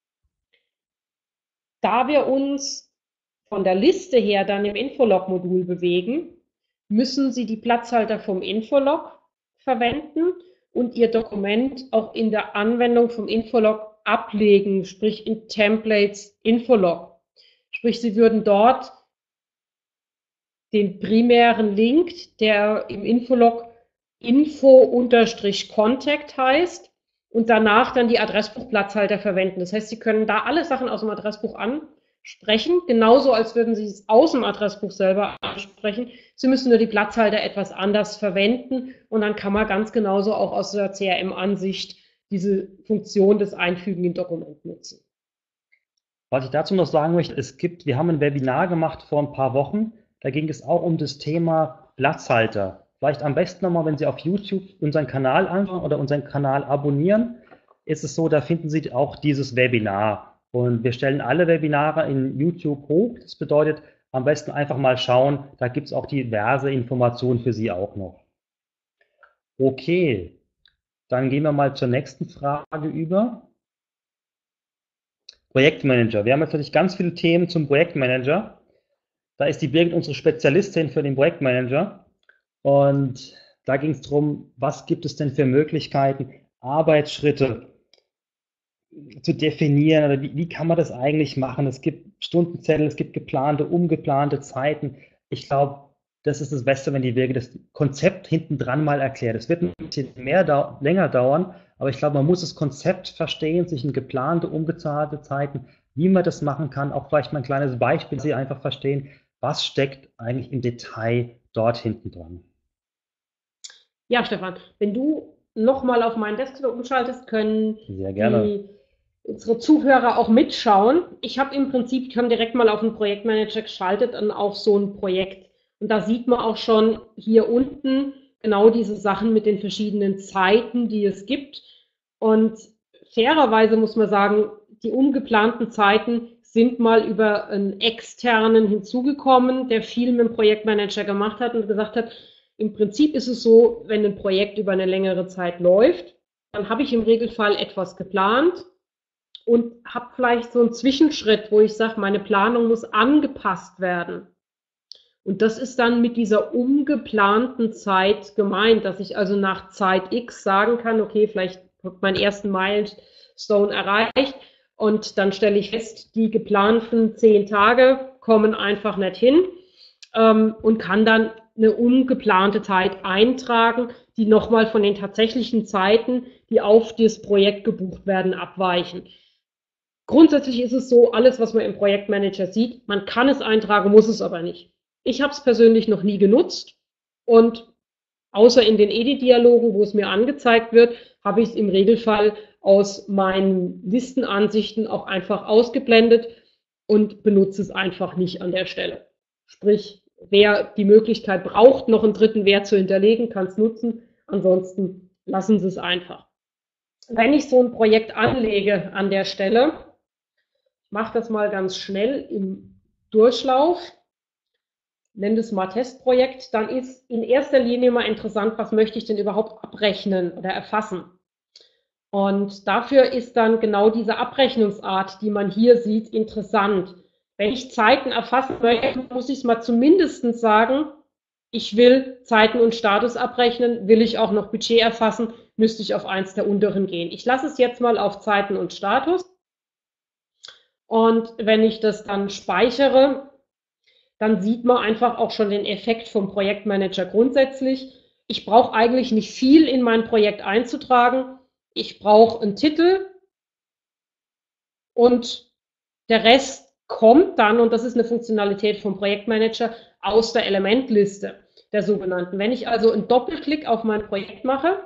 da wir uns von der Liste her dann im Infolog-Modul bewegen, müssen Sie die Platzhalter vom Infolog verwenden und Ihr Dokument auch in der Anwendung vom Infolog ablegen, sprich in Templates Infolog. Sprich, Sie würden dort den primären Link, der im Infolog Info-Contact heißt, und danach dann die Adressbuchplatzhalter verwenden. Das heißt, Sie können da alle Sachen aus dem Adressbuch ansprechen, genauso als würden Sie es aus dem Adressbuch selber ansprechen. Sie müssen nur die Platzhalter etwas anders verwenden und dann kann man ganz genauso auch aus der C R M-Ansicht diese Funktion des Einfügen in Dokument nutzen. Was ich dazu noch sagen möchte, es gibt, wir haben ein Webinar gemacht vor ein paar Wochen, da ging es auch um das Thema Platzhalter. Vielleicht am besten nochmal, wenn Sie auf YouTube unseren Kanal anschauen oder unseren Kanal abonnieren, ist es so, da finden Sie auch dieses Webinar. Und wir stellen alle Webinare in YouTube hoch. Das bedeutet, am besten einfach mal schauen, da gibt es auch diverse Informationen für Sie auch noch. Okay, dann gehen wir mal zur nächsten Frage über. Projektmanager. Wir haben jetzt natürlich ganz viele Themen zum Projektmanager. Da ist die Birgit unsere Spezialistin für den Projektmanager. Und da ging es darum, was gibt es denn für Möglichkeiten, Arbeitsschritte zu definieren oder wie, wie kann man das eigentlich machen? Es gibt Stundenzettel, es gibt geplante, umgeplante Zeiten. Ich glaube, das ist das Beste, wenn die Birgit das Konzept hinten dran mal erklärt. Es wird ein bisschen mehr dau- länger dauern, aber ich glaube, man muss das Konzept verstehen, sich in geplante, umgezahlte Zeiten, wie man das machen kann, auch vielleicht mal ein kleines Beispiel, Sie einfach verstehen, was steckt eigentlich im Detail dort hinten dran. Ja, Stefan, wenn du nochmal auf meinen Desktop umschaltest, können Sehr gerne. die, unsere Zuhörer auch mitschauen. Ich habe im Prinzip, ich habe direkt mal auf den Projektmanager geschaltet und auf so ein Projekt. Und da sieht man auch schon hier unten genau diese Sachen mit den verschiedenen Zeiten, die es gibt. Und fairerweise muss man sagen, die umgeplanten Zeiten sind mal über einen externen hinzugekommen, der viel mit dem Projektmanager gemacht hat und gesagt hat, im Prinzip ist es so, wenn ein Projekt über eine längere Zeit läuft, dann habe ich im Regelfall etwas geplant und habe vielleicht so einen Zwischenschritt, wo ich sage, meine Planung muss angepasst werden. Und das ist dann mit dieser umgeplanten Zeit gemeint, dass ich also nach Zeit X sagen kann, okay, vielleicht habe ich meinen ersten Milestone erreicht und dann stelle ich fest, die geplanten zehn Tage kommen einfach nicht hin ähm, und kann dann eine umgeplante Zeit eintragen, die nochmal von den tatsächlichen Zeiten, die auf das Projekt gebucht werden, abweichen. Grundsätzlich ist es so, alles, was man im Projektmanager sieht, man kann es eintragen, muss es aber nicht. Ich habe es persönlich noch nie genutzt und außer in den Edit-Dialogen, wo es mir angezeigt wird, habe ich es im Regelfall aus meinen Listenansichten auch einfach ausgeblendet und benutze es einfach nicht an der Stelle. Sprich, wer die Möglichkeit braucht, noch einen dritten Wert zu hinterlegen, kann es nutzen. Ansonsten lassen Sie es einfach. Wenn ich so ein Projekt anlege an der Stelle, ich mache das mal ganz schnell im Durchlauf, nenne das mal Testprojekt, dann ist in erster Linie mal interessant, was möchte ich denn überhaupt abrechnen oder erfassen. Und dafür ist dann genau diese Abrechnungsart, die man hier sieht, interessant. Wenn ich Zeiten erfassen möchte, muss ich es mal zumindest sagen, ich will Zeiten und Status abrechnen, will ich auch noch Budget erfassen, müsste ich auf eins der unteren gehen. Ich lasse es jetzt mal auf Zeiten und Status. Und wenn ich das dann speichere, dann sieht man einfach auch schon den Effekt vom Projektmanager grundsätzlich. Ich brauche eigentlich nicht viel in mein Projekt einzutragen. Ich brauche einen Titel und der Rest kommt dann, und das ist eine Funktionalität vom Projektmanager, aus der Elementliste der sogenannten. Wenn ich also einen Doppelklick auf mein Projekt mache,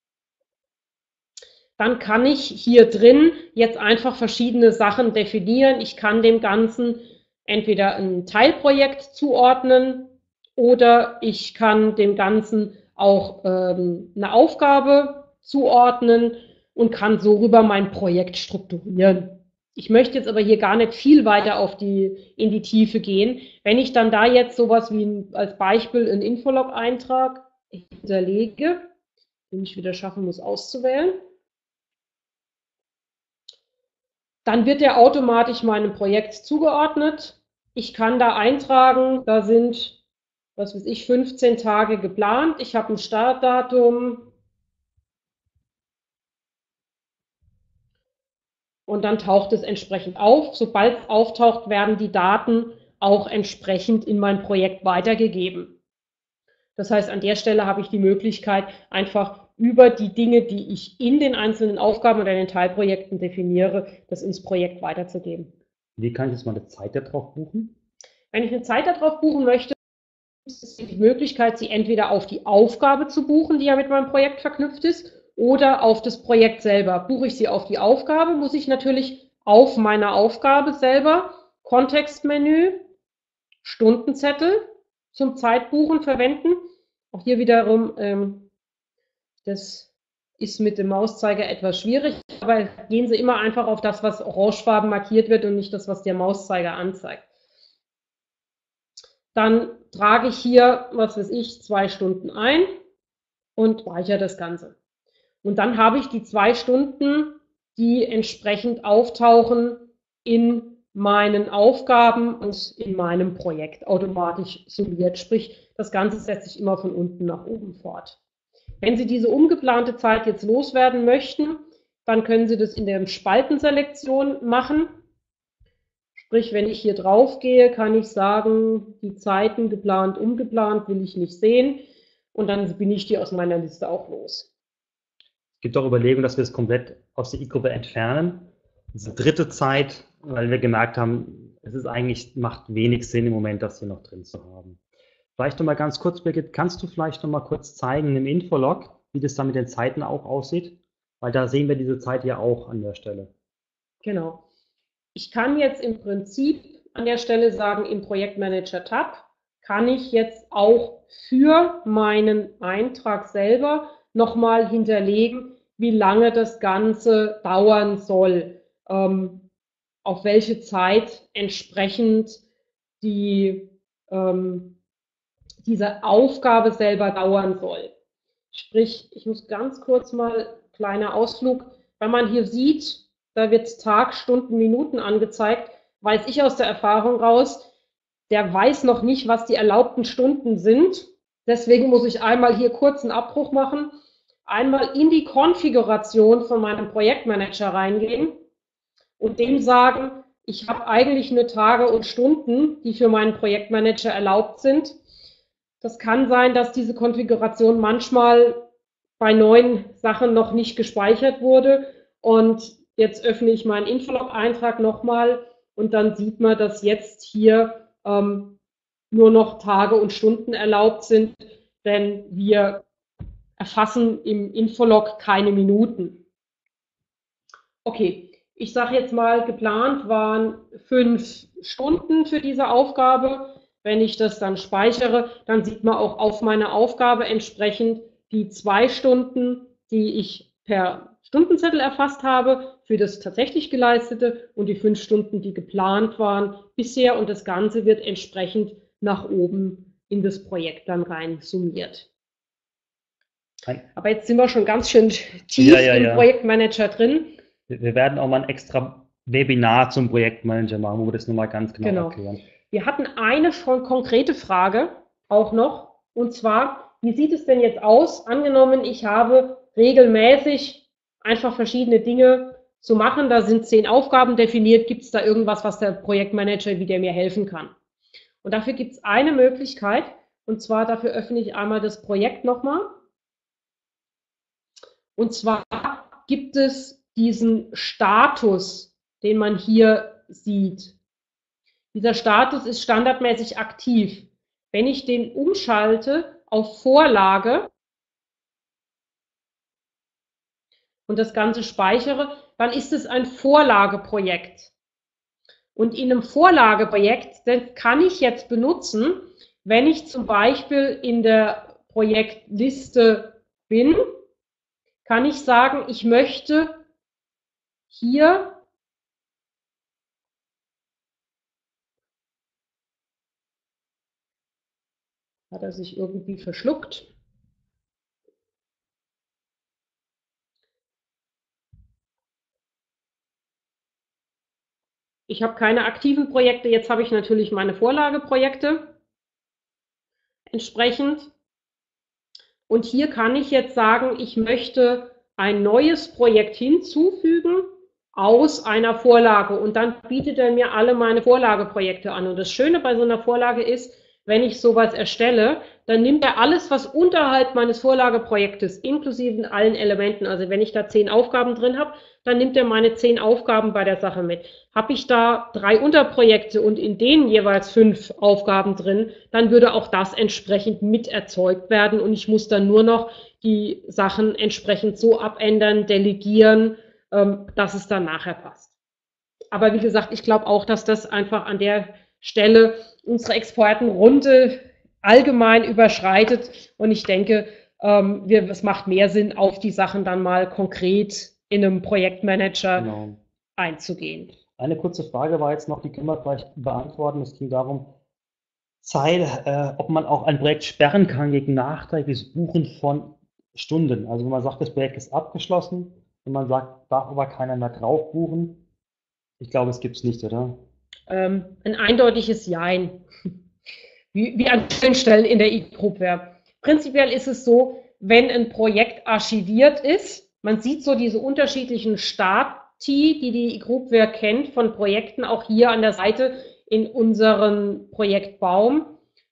dann kann ich hier drin jetzt einfach verschiedene Sachen definieren. Ich kann dem Ganzen entweder ein Teilprojekt zuordnen oder ich kann dem Ganzen auch ähm, eine Aufgabe zuordnen und kann so rüber mein Projekt strukturieren. Ich möchte jetzt aber hier gar nicht viel weiter auf die, in die Tiefe gehen. Wenn ich dann da jetzt sowas wie ein, als Beispiel einen Infolog-Eintrag hinterlege, den ich wieder schaffen muss auszuwählen, dann wird der automatisch meinem Projekt zugeordnet. Ich kann da eintragen, da sind, was weiß ich, fünfzehn Tage geplant. Ich habe ein Startdatum. Und dann taucht es entsprechend auf. Sobald es auftaucht, werden die Daten auch entsprechend in mein Projekt weitergegeben. Das heißt, an der Stelle habe ich die Möglichkeit, einfach über die Dinge, die ich in den einzelnen Aufgaben oder in den Teilprojekten definiere, das ins Projekt weiterzugeben. Wie kann ich jetzt mal eine Zeit darauf buchen? Wenn ich eine Zeit darauf buchen möchte, ist es die Möglichkeit, sie entweder auf die Aufgabe zu buchen, die ja mit meinem Projekt verknüpft ist, oder auf das Projekt selber. Buche ich sie auf die Aufgabe, muss ich natürlich auf meiner Aufgabe selber Kontextmenü, Stundenzettel zum Zeitbuchen verwenden. Auch hier wiederum, ähm, das ist mit dem Mauszeiger etwas schwierig, aber gehen Sie immer einfach auf das, was orangefarben markiert wird und nicht das, was der Mauszeiger anzeigt. Dann trage ich hier, was weiß ich, zwei Stunden ein und speichere das Ganze. Und dann habe ich die zwei Stunden, die entsprechend auftauchen in meinen Aufgaben und in meinem Projekt automatisch summiert. Sprich, das Ganze setzt sich immer von unten nach oben fort. Wenn Sie diese umgeplante Zeit jetzt loswerden möchten, dann können Sie das in der Spaltenselektion machen. Sprich, wenn ich hier drauf gehe, kann ich sagen, die Zeiten geplant, umgeplant will ich nicht sehen. Und dann bin ich die aus meiner Liste auch los. Es gibt auch Überlegungen, dass wir es komplett aus der I-Gruppe entfernen. Diese dritte Zeit, weil wir gemerkt haben, es ist eigentlich, macht wenig Sinn im Moment, das hier noch drin zu haben. Vielleicht noch mal ganz kurz, Birgit, kannst du vielleicht noch mal kurz zeigen im Infolog, wie das da mit den Zeiten auch aussieht? Weil da sehen wir diese Zeit ja auch an der Stelle. Genau. Ich kann jetzt im Prinzip an der Stelle sagen, im Projektmanager-Tab kann ich jetzt auch für meinen Eintrag selber nochmal hinterlegen, wie lange das Ganze dauern soll, ähm, auf welche Zeit entsprechend die, ähm, diese Aufgabe selber dauern soll. Sprich, ich muss ganz kurz mal, kleiner Ausflug, wenn man hier sieht, da wird Tag, Stunden, Minuten angezeigt, weiß ich aus der Erfahrung raus, der weiß noch nicht, was die erlaubten Stunden sind. Deswegen muss ich einmal hier kurz einen Abbruch machen, einmal in die Konfiguration von meinem Projektmanager reingehen und dem sagen, ich habe eigentlich nur Tage und Stunden, die für meinen Projektmanager erlaubt sind. Das kann sein, dass diese Konfiguration manchmal bei neuen Sachen noch nicht gespeichert wurde. Und jetzt öffne ich meinen Infolog-Eintrag nochmal und dann sieht man, dass jetzt hier ähm, nur noch Tage und Stunden erlaubt sind, denn wir erfassen im Infolog keine Minuten. Okay, ich sage jetzt mal, geplant waren fünf Stunden für diese Aufgabe. Wenn ich das dann speichere, dann sieht man auch auf meiner Aufgabe entsprechend die zwei Stunden, die ich per Stundenzettel erfasst habe, für das tatsächlich Geleistete und die fünf Stunden, die geplant waren bisher. Und das Ganze wird entsprechend nach oben in das Projekt dann rein summiert. Aber jetzt sind wir schon ganz schön tief ja, ja, im ja. Projektmanager drin. Wir werden auch mal ein extra Webinar zum Projektmanager machen, wo wir das nochmal ganz genau, genau erklären. Wir hatten eine konkrete Frage auch noch, und zwar, wie sieht es denn jetzt aus? Angenommen, ich habe regelmäßig einfach verschiedene Dinge zu machen, da sind zehn Aufgaben definiert, gibt es da irgendwas, was der Projektmanager, wie der mir helfen kann? Und dafür gibt es eine Möglichkeit, und zwar dafür öffne ich einmal das Projekt nochmal. Und zwar gibt es diesen Status, den man hier sieht. Dieser Status ist standardmäßig aktiv. Wenn ich den umschalte auf Vorlage und das Ganze speichere, dann ist es ein Vorlageprojekt. Und in einem Vorlageprojekt, das kann ich jetzt benutzen, wenn ich zum Beispiel in der Projektliste bin, kann ich sagen, ich möchte hier hat er sich irgendwie verschluckt. Ich habe keine aktiven Projekte, jetzt habe ich natürlich meine Vorlageprojekte entsprechend. Und hier kann ich jetzt sagen, ich möchte ein neues Projekt hinzufügen aus einer Vorlage. Und dann bietet er mir alle meine Vorlageprojekte an. Und das Schöne bei so einer Vorlage ist, wenn ich sowas erstelle, dann nimmt er alles, was unterhalb meines Vorlageprojektes, inklusive allen Elementen, also wenn ich da zehn Aufgaben drin habe, dann nimmt er meine zehn Aufgaben bei der Sache mit. Habe ich da drei Unterprojekte und in denen jeweils fünf Aufgaben drin, dann würde auch das entsprechend mit erzeugt werden und ich muss dann nur noch die Sachen entsprechend so abändern, delegieren, dass es dann nachher passt. Aber wie gesagt, ich glaube auch, dass das einfach an der Stelle unsere Expertenrunde allgemein überschreitet und ich denke, ähm, wir, es macht mehr Sinn, auf die Sachen dann mal konkret in einem Projektmanager genau. einzugehen. Eine kurze Frage war jetzt noch, die können wir vielleicht beantworten. Es ging darum, Zeit, äh, ob man auch ein Projekt sperren kann gegen nachträgliches Buchen von Stunden. Also wenn man sagt, das Projekt ist abgeschlossen und man sagt, darf aber keiner mehr drauf buchen. Ich glaube, es gibt es nicht, oder? Ähm, ein eindeutiges Jein, wie, wie an vielen Stellen in der eGroupware. Prinzipiell ist es so, wenn ein Projekt archiviert ist, man sieht so diese unterschiedlichen Stati, die die eGroupware kennt von Projekten, auch hier an der Seite in unserem Projektbaum.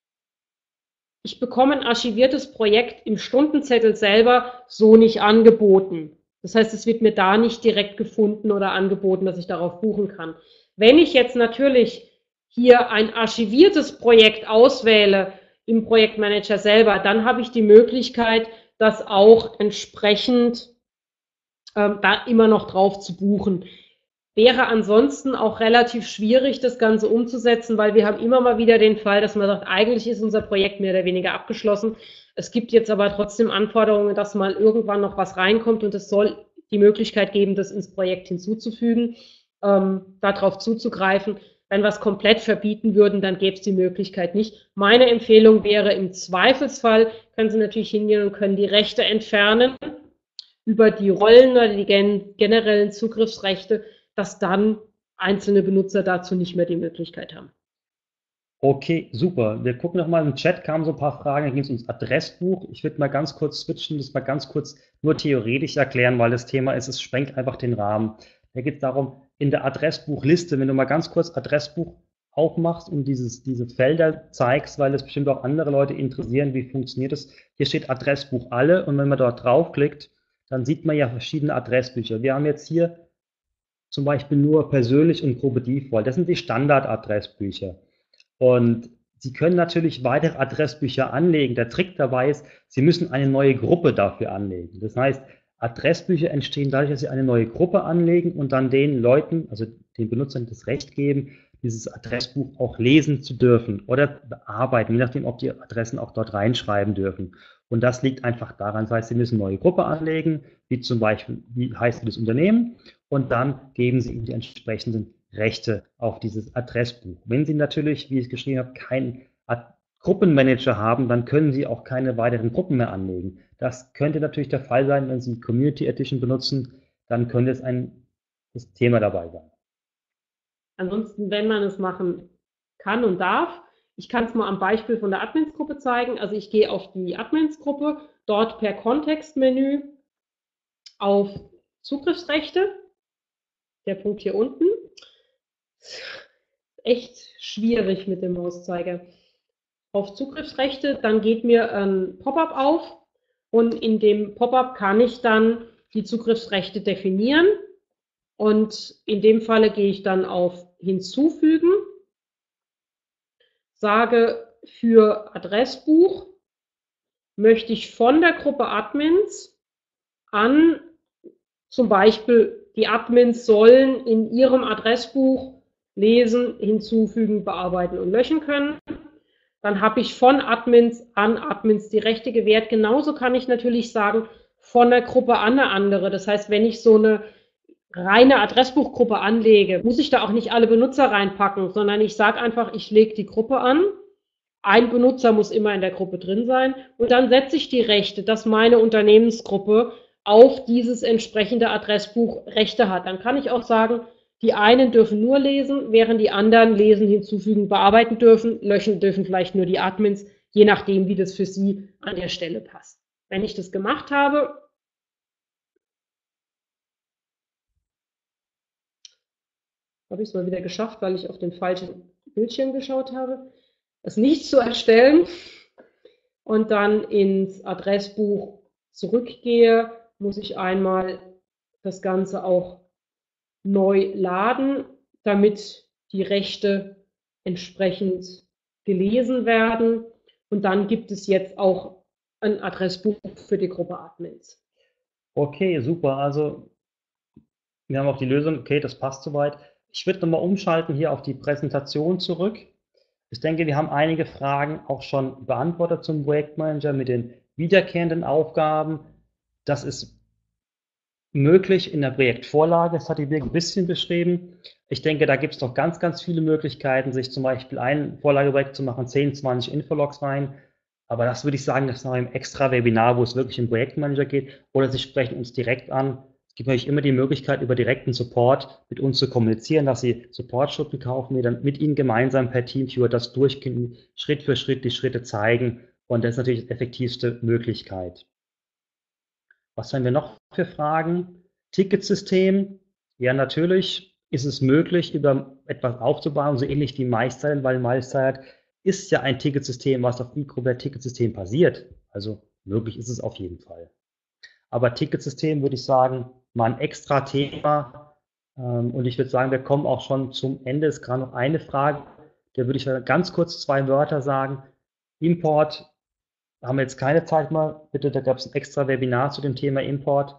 Ich bekomme ein archiviertes Projekt im Stundenzettel selber so nicht angeboten. Das heißt, es wird mir da nicht direkt gefunden oder angeboten, dass ich darauf buchen kann. Wenn ich jetzt natürlich hier ein archiviertes Projekt auswähle im Projektmanager selber, dann habe ich die Möglichkeit, das auch entsprechend ähm, da immer noch drauf zu buchen. Wäre ansonsten auch relativ schwierig, das Ganze umzusetzen, weil wir haben immer mal wieder den Fall, dass man sagt, eigentlich ist unser Projekt mehr oder weniger abgeschlossen. Es gibt jetzt aber trotzdem Anforderungen, dass mal irgendwann noch was reinkommt und es soll die Möglichkeit geben, das ins Projekt hinzuzufügen. Ähm, darauf zuzugreifen. Wenn wir es komplett verbieten würden, dann gäbe es die Möglichkeit nicht. Meine Empfehlung wäre, im Zweifelsfall können Sie natürlich hingehen und können die Rechte entfernen über die Rollen oder die gen generellen Zugriffsrechte, dass dann einzelne Benutzer dazu nicht mehr die Möglichkeit haben. Okay, super. Wir gucken nochmal im Chat, kamen so ein paar Fragen, da ging es ums Adressbuch. Ich würde mal ganz kurz switchen, das mal ganz kurz nur theoretisch erklären, weil das Thema ist, es sprengt einfach den Rahmen. Da geht es darum, in der Adressbuchliste, wenn du mal ganz kurz Adressbuch aufmachst und dieses, diese Felder zeigst, weil das bestimmt auch andere Leute interessieren, wie funktioniert das. Hier steht Adressbuch alle und wenn man dort draufklickt, dann sieht man ja verschiedene Adressbücher. Wir haben jetzt hier zum Beispiel nur persönlich und Gruppe Default. Das sind die Standard-Adressbücher. Und Sie können natürlich weitere Adressbücher anlegen. Der Trick dabei ist, Sie müssen eine neue Gruppe dafür anlegen. Das heißt, Adressbücher entstehen dadurch, dass Sie eine neue Gruppe anlegen und dann den Leuten, also den Benutzern, das Recht geben, dieses Adressbuch auch lesen zu dürfen oder bearbeiten, je nachdem, ob die Adressen auch dort reinschreiben dürfen. Und das liegt einfach daran, das heißt, Sie müssen eine neue Gruppe anlegen, wie zum Beispiel, wie heißt das Unternehmen, und dann geben Sie ihm die entsprechenden Rechte auf dieses Adressbuch. Wenn Sie natürlich, wie ich geschrieben habe, keinen Gruppenmanager haben, dann können Sie auch keine weiteren Gruppen mehr anlegen. Das könnte natürlich der Fall sein, wenn Sie Community Edition benutzen, dann könnte es ein das Thema dabei sein. Ansonsten, wenn man es machen kann und darf, ich kann es mal am Beispiel von der Admins-Gruppe zeigen. Also ich gehe auf die Admins-Gruppe, dort per Kontextmenü auf Zugriffsrechte, der Punkt hier unten. Echt schwierig mit dem Mauszeiger. Auf Zugriffsrechte, dann geht mir ein Pop-up auf und in dem Pop-up kann ich dann die Zugriffsrechte definieren und in dem Falle gehe ich dann auf Hinzufügen, sage für Adressbuch möchte ich von der Gruppe Admins an zum Beispiel die Admins sollen in ihrem Adressbuch lesen, hinzufügen, bearbeiten und löschen können. Dann habe ich von Admins an Admins die Rechte gewährt. Genauso kann ich natürlich sagen, von der Gruppe an eine andere. Das heißt, wenn ich so eine reine Adressbuchgruppe anlege, muss ich da auch nicht alle Benutzer reinpacken, sondern ich sage einfach, ich lege die Gruppe an. Ein Benutzer muss immer in der Gruppe drin sein und dann setze ich die Rechte, dass meine Unternehmensgruppe auf dieses entsprechende Adressbuch Rechte hat. Dann kann ich auch sagen, die einen dürfen nur lesen, während die anderen lesen, hinzufügen, bearbeiten dürfen. Löschen dürfen vielleicht nur die Admins, je nachdem, wie das für sie an der Stelle passt. Wenn ich das gemacht habe, habe ich es mal wieder geschafft, weil ich auf den falschen Bildschirm geschaut habe, es nicht zu erstellen und dann ins Adressbuch zurückgehe, muss ich einmal das Ganze auch neu laden, damit die Rechte entsprechend gelesen werden. Und dann gibt es jetzt auch ein Adressbuch für die Gruppe Admins. Okay, super. Also wir haben auch die Lösung. Okay, das passt soweit. Ich würde nochmal umschalten hier auf die Präsentation zurück. Ich denke, wir haben einige Fragen auch schon beantwortet zum Projektmanager mit den wiederkehrenden Aufgaben. Das ist möglich in der Projektvorlage, das hat die Birgit ein bisschen beschrieben. Ich denke, da gibt es noch ganz, ganz viele Möglichkeiten, sich zum Beispiel ein Vorlageprojekt zu machen, zehn, zwanzig Infologs rein. Aber das würde ich sagen, das ist noch ein extra Webinar, wo es wirklich im Projektmanager geht. Oder Sie sprechen uns direkt an. Es gibt natürlich immer die Möglichkeit, über direkten Support mit uns zu kommunizieren, dass Sie Supportstunden kaufen, wir dann mit Ihnen gemeinsam per Teamviewer das durchgehen, Schritt für Schritt die Schritte zeigen. Und das ist natürlich die effektivste Möglichkeit. Was haben wir noch für Fragen? Ticketsystem. Ja, natürlich ist es möglich, über etwas aufzubauen, so ähnlich wie MyStyle, weil MyStyle ist ja ein Ticketsystem, was auf eGruber-Ticketsystem basiert. Also möglich ist es auf jeden Fall. Aber Ticketsystem würde ich sagen, mal ein extra Thema. Und ich würde sagen, wir kommen auch schon zum Ende. Es ist gerade noch eine Frage. Da würde ich ganz kurz zwei Wörter sagen. Import. Haben wir jetzt keine Zeit mehr. Bitte, da gab es ein extra Webinar zu dem Thema Import.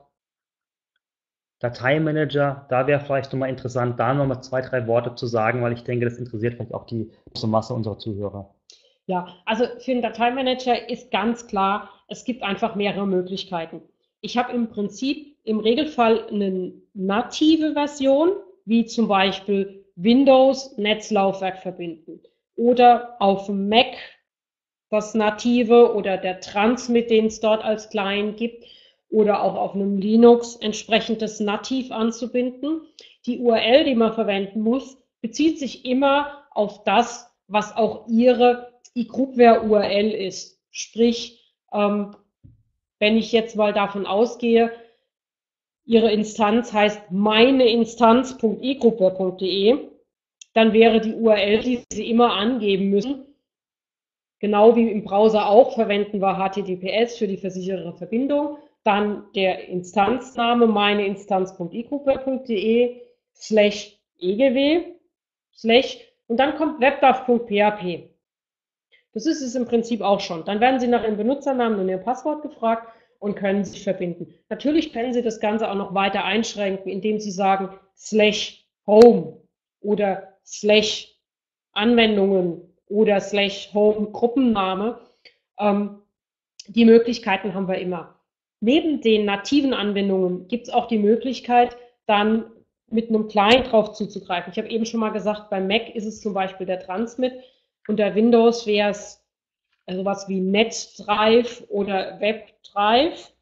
Dateimanager, da wäre vielleicht nochmal interessant, da nochmal zwei, drei Worte zu sagen, weil ich denke, das interessiert vielleicht auch die große Masse unserer Zuhörer. Ja, also für den Dateimanager ist ganz klar, es gibt einfach mehrere Möglichkeiten. Ich habe im Prinzip im Regelfall eine native Version, wie zum Beispiel Windows Netzlaufwerk verbinden oder auf dem Mac das native oder der Transmit, den es dort als Client gibt, oder auch auf einem Linux entsprechendes nativ anzubinden. Die U R L, die man verwenden muss, bezieht sich immer auf das, was auch Ihre eGroupware-U R L ist. Sprich, ähm, wenn ich jetzt mal davon ausgehe, Ihre Instanz heißt meineinstanz punkt egroupware punkt de, dann wäre die U R L, die Sie immer angeben müssen, genau wie im Browser auch, verwenden wir H T T P S für die versichere Verbindung, dann der Instanzname meineinstanz punkt egroupware punkt de slash egw slash und dann kommt webdav punkt p h p. Das ist es im Prinzip auch schon. Dann werden Sie nach Ihrem Benutzernamen und Ihrem Passwort gefragt und können sich verbinden. Natürlich können Sie das Ganze auch noch weiter einschränken, indem Sie sagen slash home oder slash Anwendungen oder slash home Gruppenname. Ähm, die Möglichkeiten haben wir immer. Neben den nativen Anwendungen gibt es auch die Möglichkeit, dann mit einem Client drauf zuzugreifen. Ich habe eben schon mal gesagt, beim Mac ist es zum Beispiel der Transmit. Unter Windows wäre es sowas wie NetDrive oder WebDrive.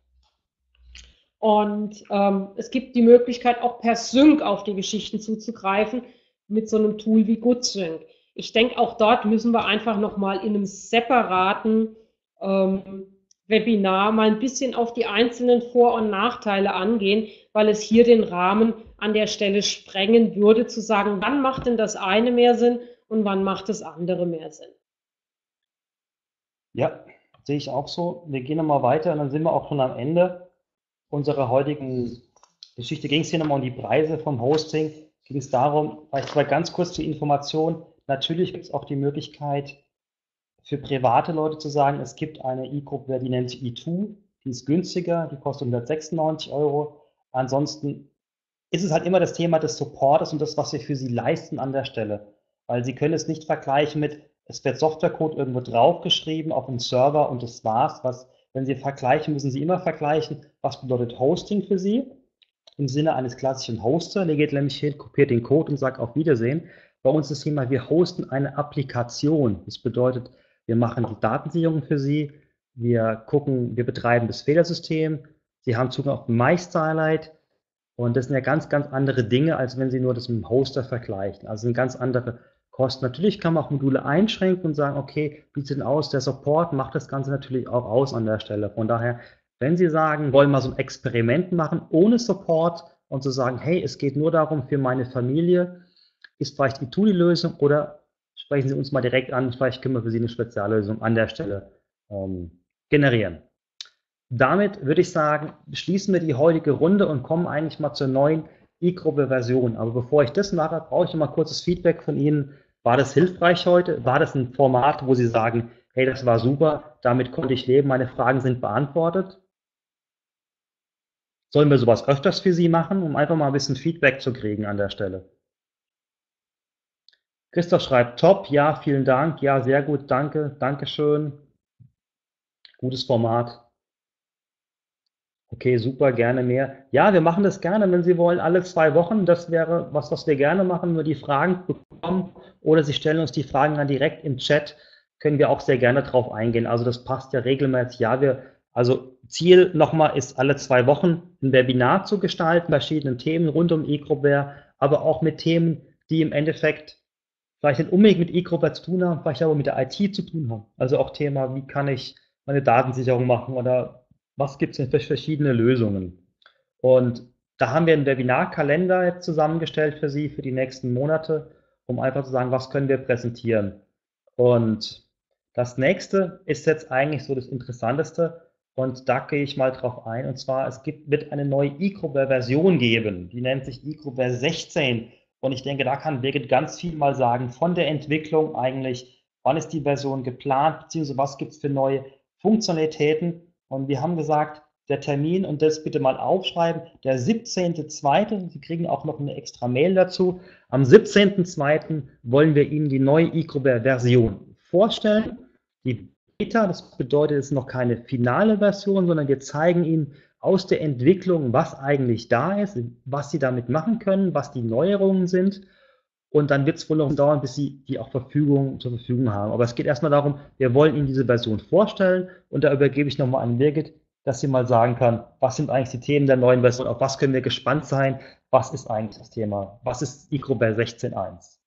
Und ähm, es gibt die Möglichkeit, auch per Sync auf die Geschichten zuzugreifen, mit so einem Tool wie GoodSync. Ich denke, auch dort müssen wir einfach nochmal in einem separaten ähm, Webinar mal ein bisschen auf die einzelnen Vor- und Nachteile angehen, weil es hier den Rahmen an der Stelle sprengen würde, zu sagen, wann macht denn das eine mehr Sinn und wann macht das andere mehr Sinn. Ja, sehe ich auch so. Wir gehen nochmal weiter und dann sind wir auch schon am Ende unserer heutigen Geschichte. Ging es hier nochmal um die Preise vom Hosting. Ging es darum, vielleicht mal ganz kurz zur Information, natürlich gibt es auch die Möglichkeit für private Leute zu sagen, es gibt eine E-Groupware, die nennt sich E zwei, die ist günstiger, die kostet hundertsechsundneunzig Euro. Ansonsten ist es halt immer das Thema des Supportes und das, was wir für Sie leisten an der Stelle. Weil Sie können es nicht vergleichen mit, es wird Softwarecode irgendwo draufgeschrieben auf einen Server und das war's. Was, wenn Sie vergleichen, müssen Sie immer vergleichen, was bedeutet Hosting für Sie im Sinne eines klassischen Hoster. Der geht nämlich hin, kopiert den Code und sagt auf Wiedersehen. Bei uns ist das Thema, wir hosten eine Applikation. Das bedeutet, wir machen die Datensicherung für Sie, wir gucken, wir betreiben das Fehlersystem, Sie haben Zugang auf MyStarlight und das sind ja ganz, ganz andere Dinge, als wenn Sie nur das mit dem Hoster vergleichen. Also sind ganz andere Kosten. Natürlich kann man auch Module einschränken und sagen, okay, wie sieht denn aus? Der Support macht das Ganze natürlich auch aus an der Stelle. Von daher, wenn Sie sagen, wollen wir so ein Experiment machen ohne Support und zu sagen, hey, es geht nur darum für meine Familie, ist vielleicht E zwei die Lösung oder sprechen Sie uns mal direkt an, vielleicht können wir für Sie eine Speziallösung an der Stelle ähm, generieren. Damit würde ich sagen, schließen wir die heutige Runde und kommen eigentlich mal zur neuen E-Gruppe-Version. Aber bevor ich das mache, brauche ich noch mal kurzes Feedback von Ihnen. War das hilfreich heute? War das ein Format, wo Sie sagen, hey, das war super, damit konnte ich leben, meine Fragen sind beantwortet? Sollen wir sowas öfters für Sie machen, um einfach mal ein bisschen Feedback zu kriegen an der Stelle? Christoph schreibt, top, ja, vielen Dank, ja, sehr gut, danke, Dankeschön, gutes Format. Okay, super, gerne mehr. Ja, wir machen das gerne, wenn Sie wollen, alle zwei Wochen. Das wäre was, was wir gerne machen, nur die Fragen bekommen oder Sie stellen uns die Fragen dann direkt im Chat, können wir auch sehr gerne drauf eingehen. Also das passt ja regelmäßig. Ja, wir, also Ziel nochmal ist, alle zwei Wochen ein Webinar zu gestalten, verschiedenen Themen rund um eGroupware, aber auch mit Themen, die im Endeffekt vielleicht nicht unbedingt mit eGroupware zu tun haben, vielleicht aber mit der I T zu tun haben. Also auch Thema, wie kann ich meine Datensicherung machen oder was gibt es denn für verschiedene Lösungen? Und da haben wir einen Webinarkalender jetzt zusammengestellt für Sie für die nächsten Monate, um einfach zu sagen, was können wir präsentieren. Und das nächste ist jetzt eigentlich so das Interessanteste und da gehe ich mal drauf ein. Und zwar, es gibt, wird eine neue eGroupware-Version geben, die nennt sich eGroupware sechzehn. Und ich denke, da kann Birgit ganz viel mal sagen von der Entwicklung eigentlich, wann ist die Version geplant, beziehungsweise was gibt es für neue Funktionalitäten. Und wir haben gesagt, der Termin, und das bitte mal aufschreiben, der siebzehnte zweite Sie kriegen auch noch eine extra Mail dazu. Am siebzehnten zweiten wollen wir Ihnen die neue eGroupware-Version vorstellen. Die Beta, das bedeutet, es ist noch keine finale Version, sondern wir zeigen Ihnen aus der Entwicklung, was eigentlich da ist, was Sie damit machen können, was die Neuerungen sind. Und dann wird es wohl noch dauern, bis Sie die auch Verfügung, zur Verfügung haben. Aber es geht erstmal darum, wir wollen Ihnen diese Version vorstellen und da übergebe ich nochmal an Birgit, dass sie mal sagen kann, was sind eigentlich die Themen der neuen Version, auf was können wir gespannt sein, was ist eigentlich das Thema, was ist eGroupware sechzehn Punkt eins?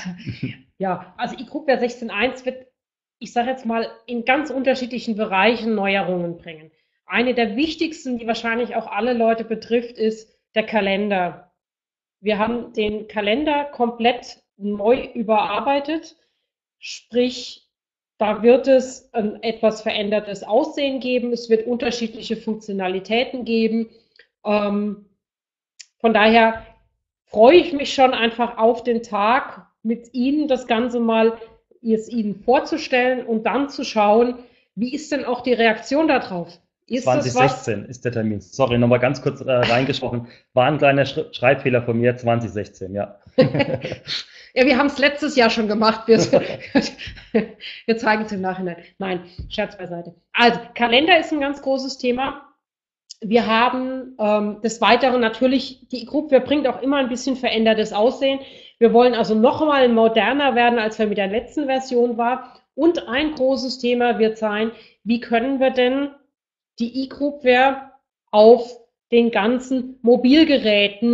Ja, also eGroupware sechzehn Punkt eins wird, ich sage jetzt mal, in ganz unterschiedlichen Bereichen Neuerungen bringen. Eine der wichtigsten, die wahrscheinlich auch alle Leute betrifft, ist der Kalender. Wir haben den Kalender komplett neu überarbeitet, sprich, da wird es ein etwas verändertes Aussehen geben, es wird unterschiedliche Funktionalitäten geben. Ähm, von daher freue ich mich schon einfach auf den Tag, mit Ihnen das Ganze mal es Ihnen vorzustellen und dann zu schauen, wie ist denn auch die Reaktion darauf? Ist zwanzig sechzehn ist der Termin. Sorry, nochmal ganz kurz äh, reingesprochen. War ein kleiner Sch Schreibfehler von mir, zwanzig sechzehn, ja. Ja, wir haben es letztes Jahr schon gemacht. Wir, wir zeigen es im Nachhinein. Nein, Scherz beiseite. Also, Kalender ist ein ganz großes Thema. Wir haben ähm, des Weiteren natürlich, die eGroupware bringt auch immer ein bisschen verändertes Aussehen. Wir wollen also noch mal moderner werden, als wir mit der letzten Version waren. Und ein großes Thema wird sein, wie können wir denn die eGroupware auf den ganzen Mobilgeräten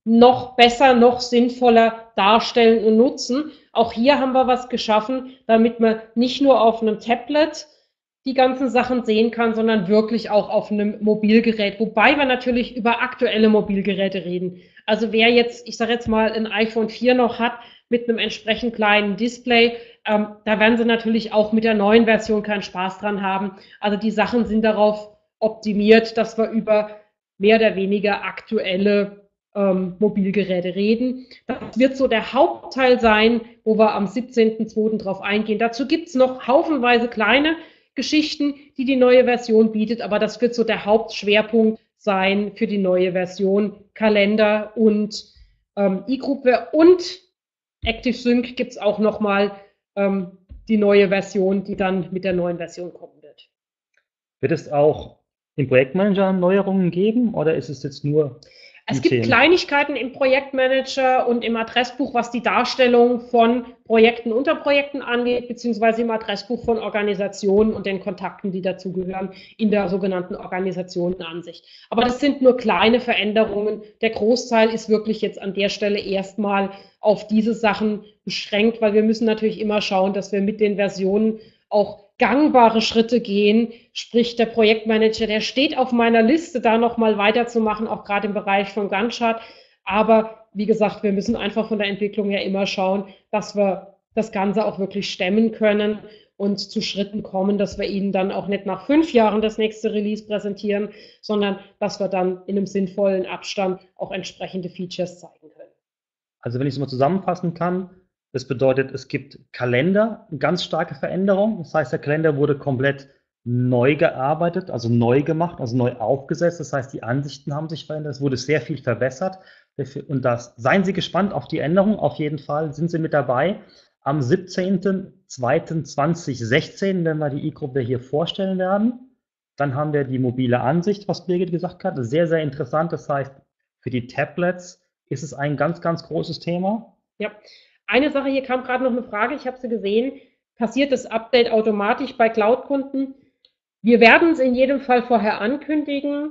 noch besser, noch sinnvoller darstellen und nutzen. Auch hier haben wir was geschaffen, damit man nicht nur auf einem Tablet die ganzen Sachen sehen kann, sondern wirklich auch auf einem Mobilgerät. Wobei wir natürlich über aktuelle Mobilgeräte reden. Also wer jetzt, ich sage jetzt mal, ein iPhone vier noch hat mit einem entsprechend kleinen Display, ähm, da werden sie natürlich auch mit der neuen Version keinen Spaß dran haben. Also die Sachen sind darauf optimiert, dass wir über mehr oder weniger aktuelle ähm, Mobilgeräte reden. Das wird so der Hauptteil sein, wo wir am siebzehnten zweiten drauf eingehen. Dazu gibt's noch haufenweise kleine Geschichten, die die neue Version bietet, aber das wird so der Hauptschwerpunkt sein für die neue Version. Kalender und ähm, eGroupware und ActiveSync gibt es auch nochmal ähm, die neue Version, die dann mit der neuen Version kommen wird. Wird es auch im Projektmanager Neuerungen geben oder ist es jetzt nur Es gibt Kleinigkeiten im Projektmanager und im Adressbuch, was die Darstellung von Projekten unter Projekten angeht, beziehungsweise im Adressbuch von Organisationen und den Kontakten, die dazugehören, in der sogenannten Organisationenansicht. Aber das sind nur kleine Veränderungen. Der Großteil ist wirklich jetzt an der Stelle erstmal auf diese Sachen beschränkt, weil wir müssen natürlich immer schauen, dass wir mit den Versionen auch gangbare Schritte gehen, sprich der Projektmanager, der steht auf meiner Liste, da nochmal weiterzumachen, auch gerade im Bereich von Gantt-Chart. Aber wie gesagt, wir müssen einfach von der Entwicklung her immer schauen, dass wir das Ganze auch wirklich stemmen können und zu Schritten kommen, dass wir Ihnen dann auch nicht nach fünf Jahren das nächste Release präsentieren, sondern dass wir dann in einem sinnvollen Abstand auch entsprechende Features zeigen können. Also wenn ich es mal zusammenfassen kann, das bedeutet, es gibt Kalender, eine ganz starke Veränderung. Das heißt, der Kalender wurde komplett neu gearbeitet, also neu gemacht, also neu aufgesetzt. Das heißt, die Ansichten haben sich verändert. Es wurde sehr viel verbessert. Und das, seien Sie gespannt auf die Änderung. Auf jeden Fall sind Sie mit dabei. Am siebzehnten zweiten zweitausendsechzehn, wenn wir die eGroupware hier vorstellen werden. Dann haben wir die mobile Ansicht, was Birgit gesagt hat. Sehr, sehr interessant. Das heißt, für die Tablets ist es ein ganz, ganz großes Thema. Ja. Eine Sache, hier kam gerade noch eine Frage, ich habe sie gesehen. Passiert das Update automatisch bei Cloud-Kunden? Wir werden es in jedem Fall vorher ankündigen.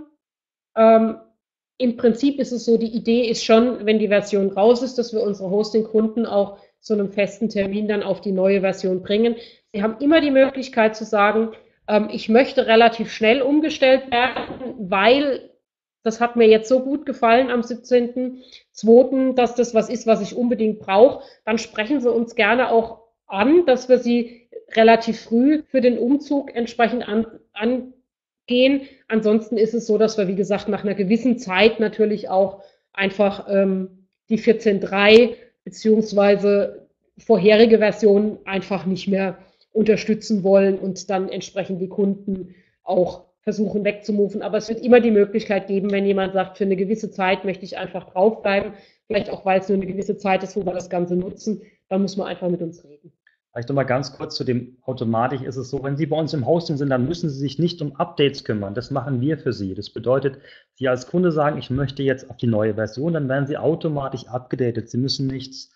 Ähm, Im Prinzip ist es so, die Idee ist schon, wenn die Version raus ist, dass wir unsere Hosting-Kunden auch zu einem festen Termin dann auf die neue Version bringen. Sie haben immer die Möglichkeit zu sagen, ähm, ich möchte relativ schnell umgestellt werden, weil das hat mir jetzt so gut gefallen am siebzehnten zweiten, dass das was ist, was ich unbedingt brauche. Dann sprechen Sie uns gerne auch an, dass wir Sie relativ früh für den Umzug entsprechend an, angehen. Ansonsten ist es so, dass wir, wie gesagt, nach einer gewissen Zeit natürlich auch einfach ähm, die vierzehn Punkt drei beziehungsweise vorherige Versionen einfach nicht mehr unterstützen wollen und dann entsprechend die Kunden auch versuchen wegzumoven. Aber es wird immer die Möglichkeit geben, wenn jemand sagt, für eine gewisse Zeit möchte ich einfach draufbleiben, vielleicht auch, weil es nur eine gewisse Zeit ist, wo wir das Ganze nutzen, dann muss man einfach mit uns reden. Vielleicht nochmal ganz kurz zu dem Automatisch ist es so, wenn Sie bei uns im Hosting sind, dann müssen Sie sich nicht um Updates kümmern. Das machen wir für Sie. Das bedeutet, Sie als Kunde sagen, ich möchte jetzt auf die neue Version, dann werden Sie automatisch abgedatet. Sie müssen nichts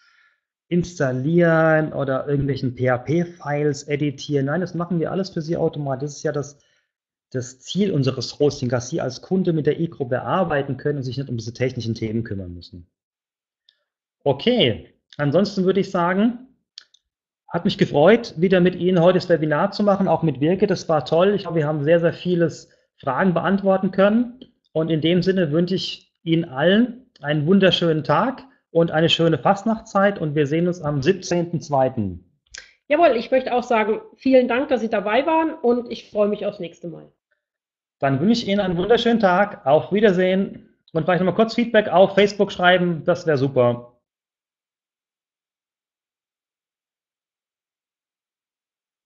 installieren oder irgendwelchen P H P-Files editieren. Nein, das machen wir alles für Sie automatisch. Das ist ja das das Ziel unseres Hostings, dass Sie als Kunde mit der eGroupware arbeiten können und sich nicht um diese technischen Themen kümmern müssen. Okay, ansonsten würde ich sagen, hat mich gefreut, wieder mit Ihnen heute das Webinar zu machen, auch mit Birgit. Das war toll. Ich glaube, wir haben sehr, sehr vieles Fragen beantworten können. Und in dem Sinne wünsche ich Ihnen allen einen wunderschönen Tag und eine schöne Fastnachtzeit. Und wir sehen uns am siebzehnten zweiten Jawohl, ich möchte auch sagen, vielen Dank, dass Sie dabei waren und ich freue mich aufs nächste Mal. Dann wünsche ich Ihnen einen wunderschönen Tag. Auf Wiedersehen und vielleicht nochmal kurz Feedback auf Facebook schreiben. Das wäre super.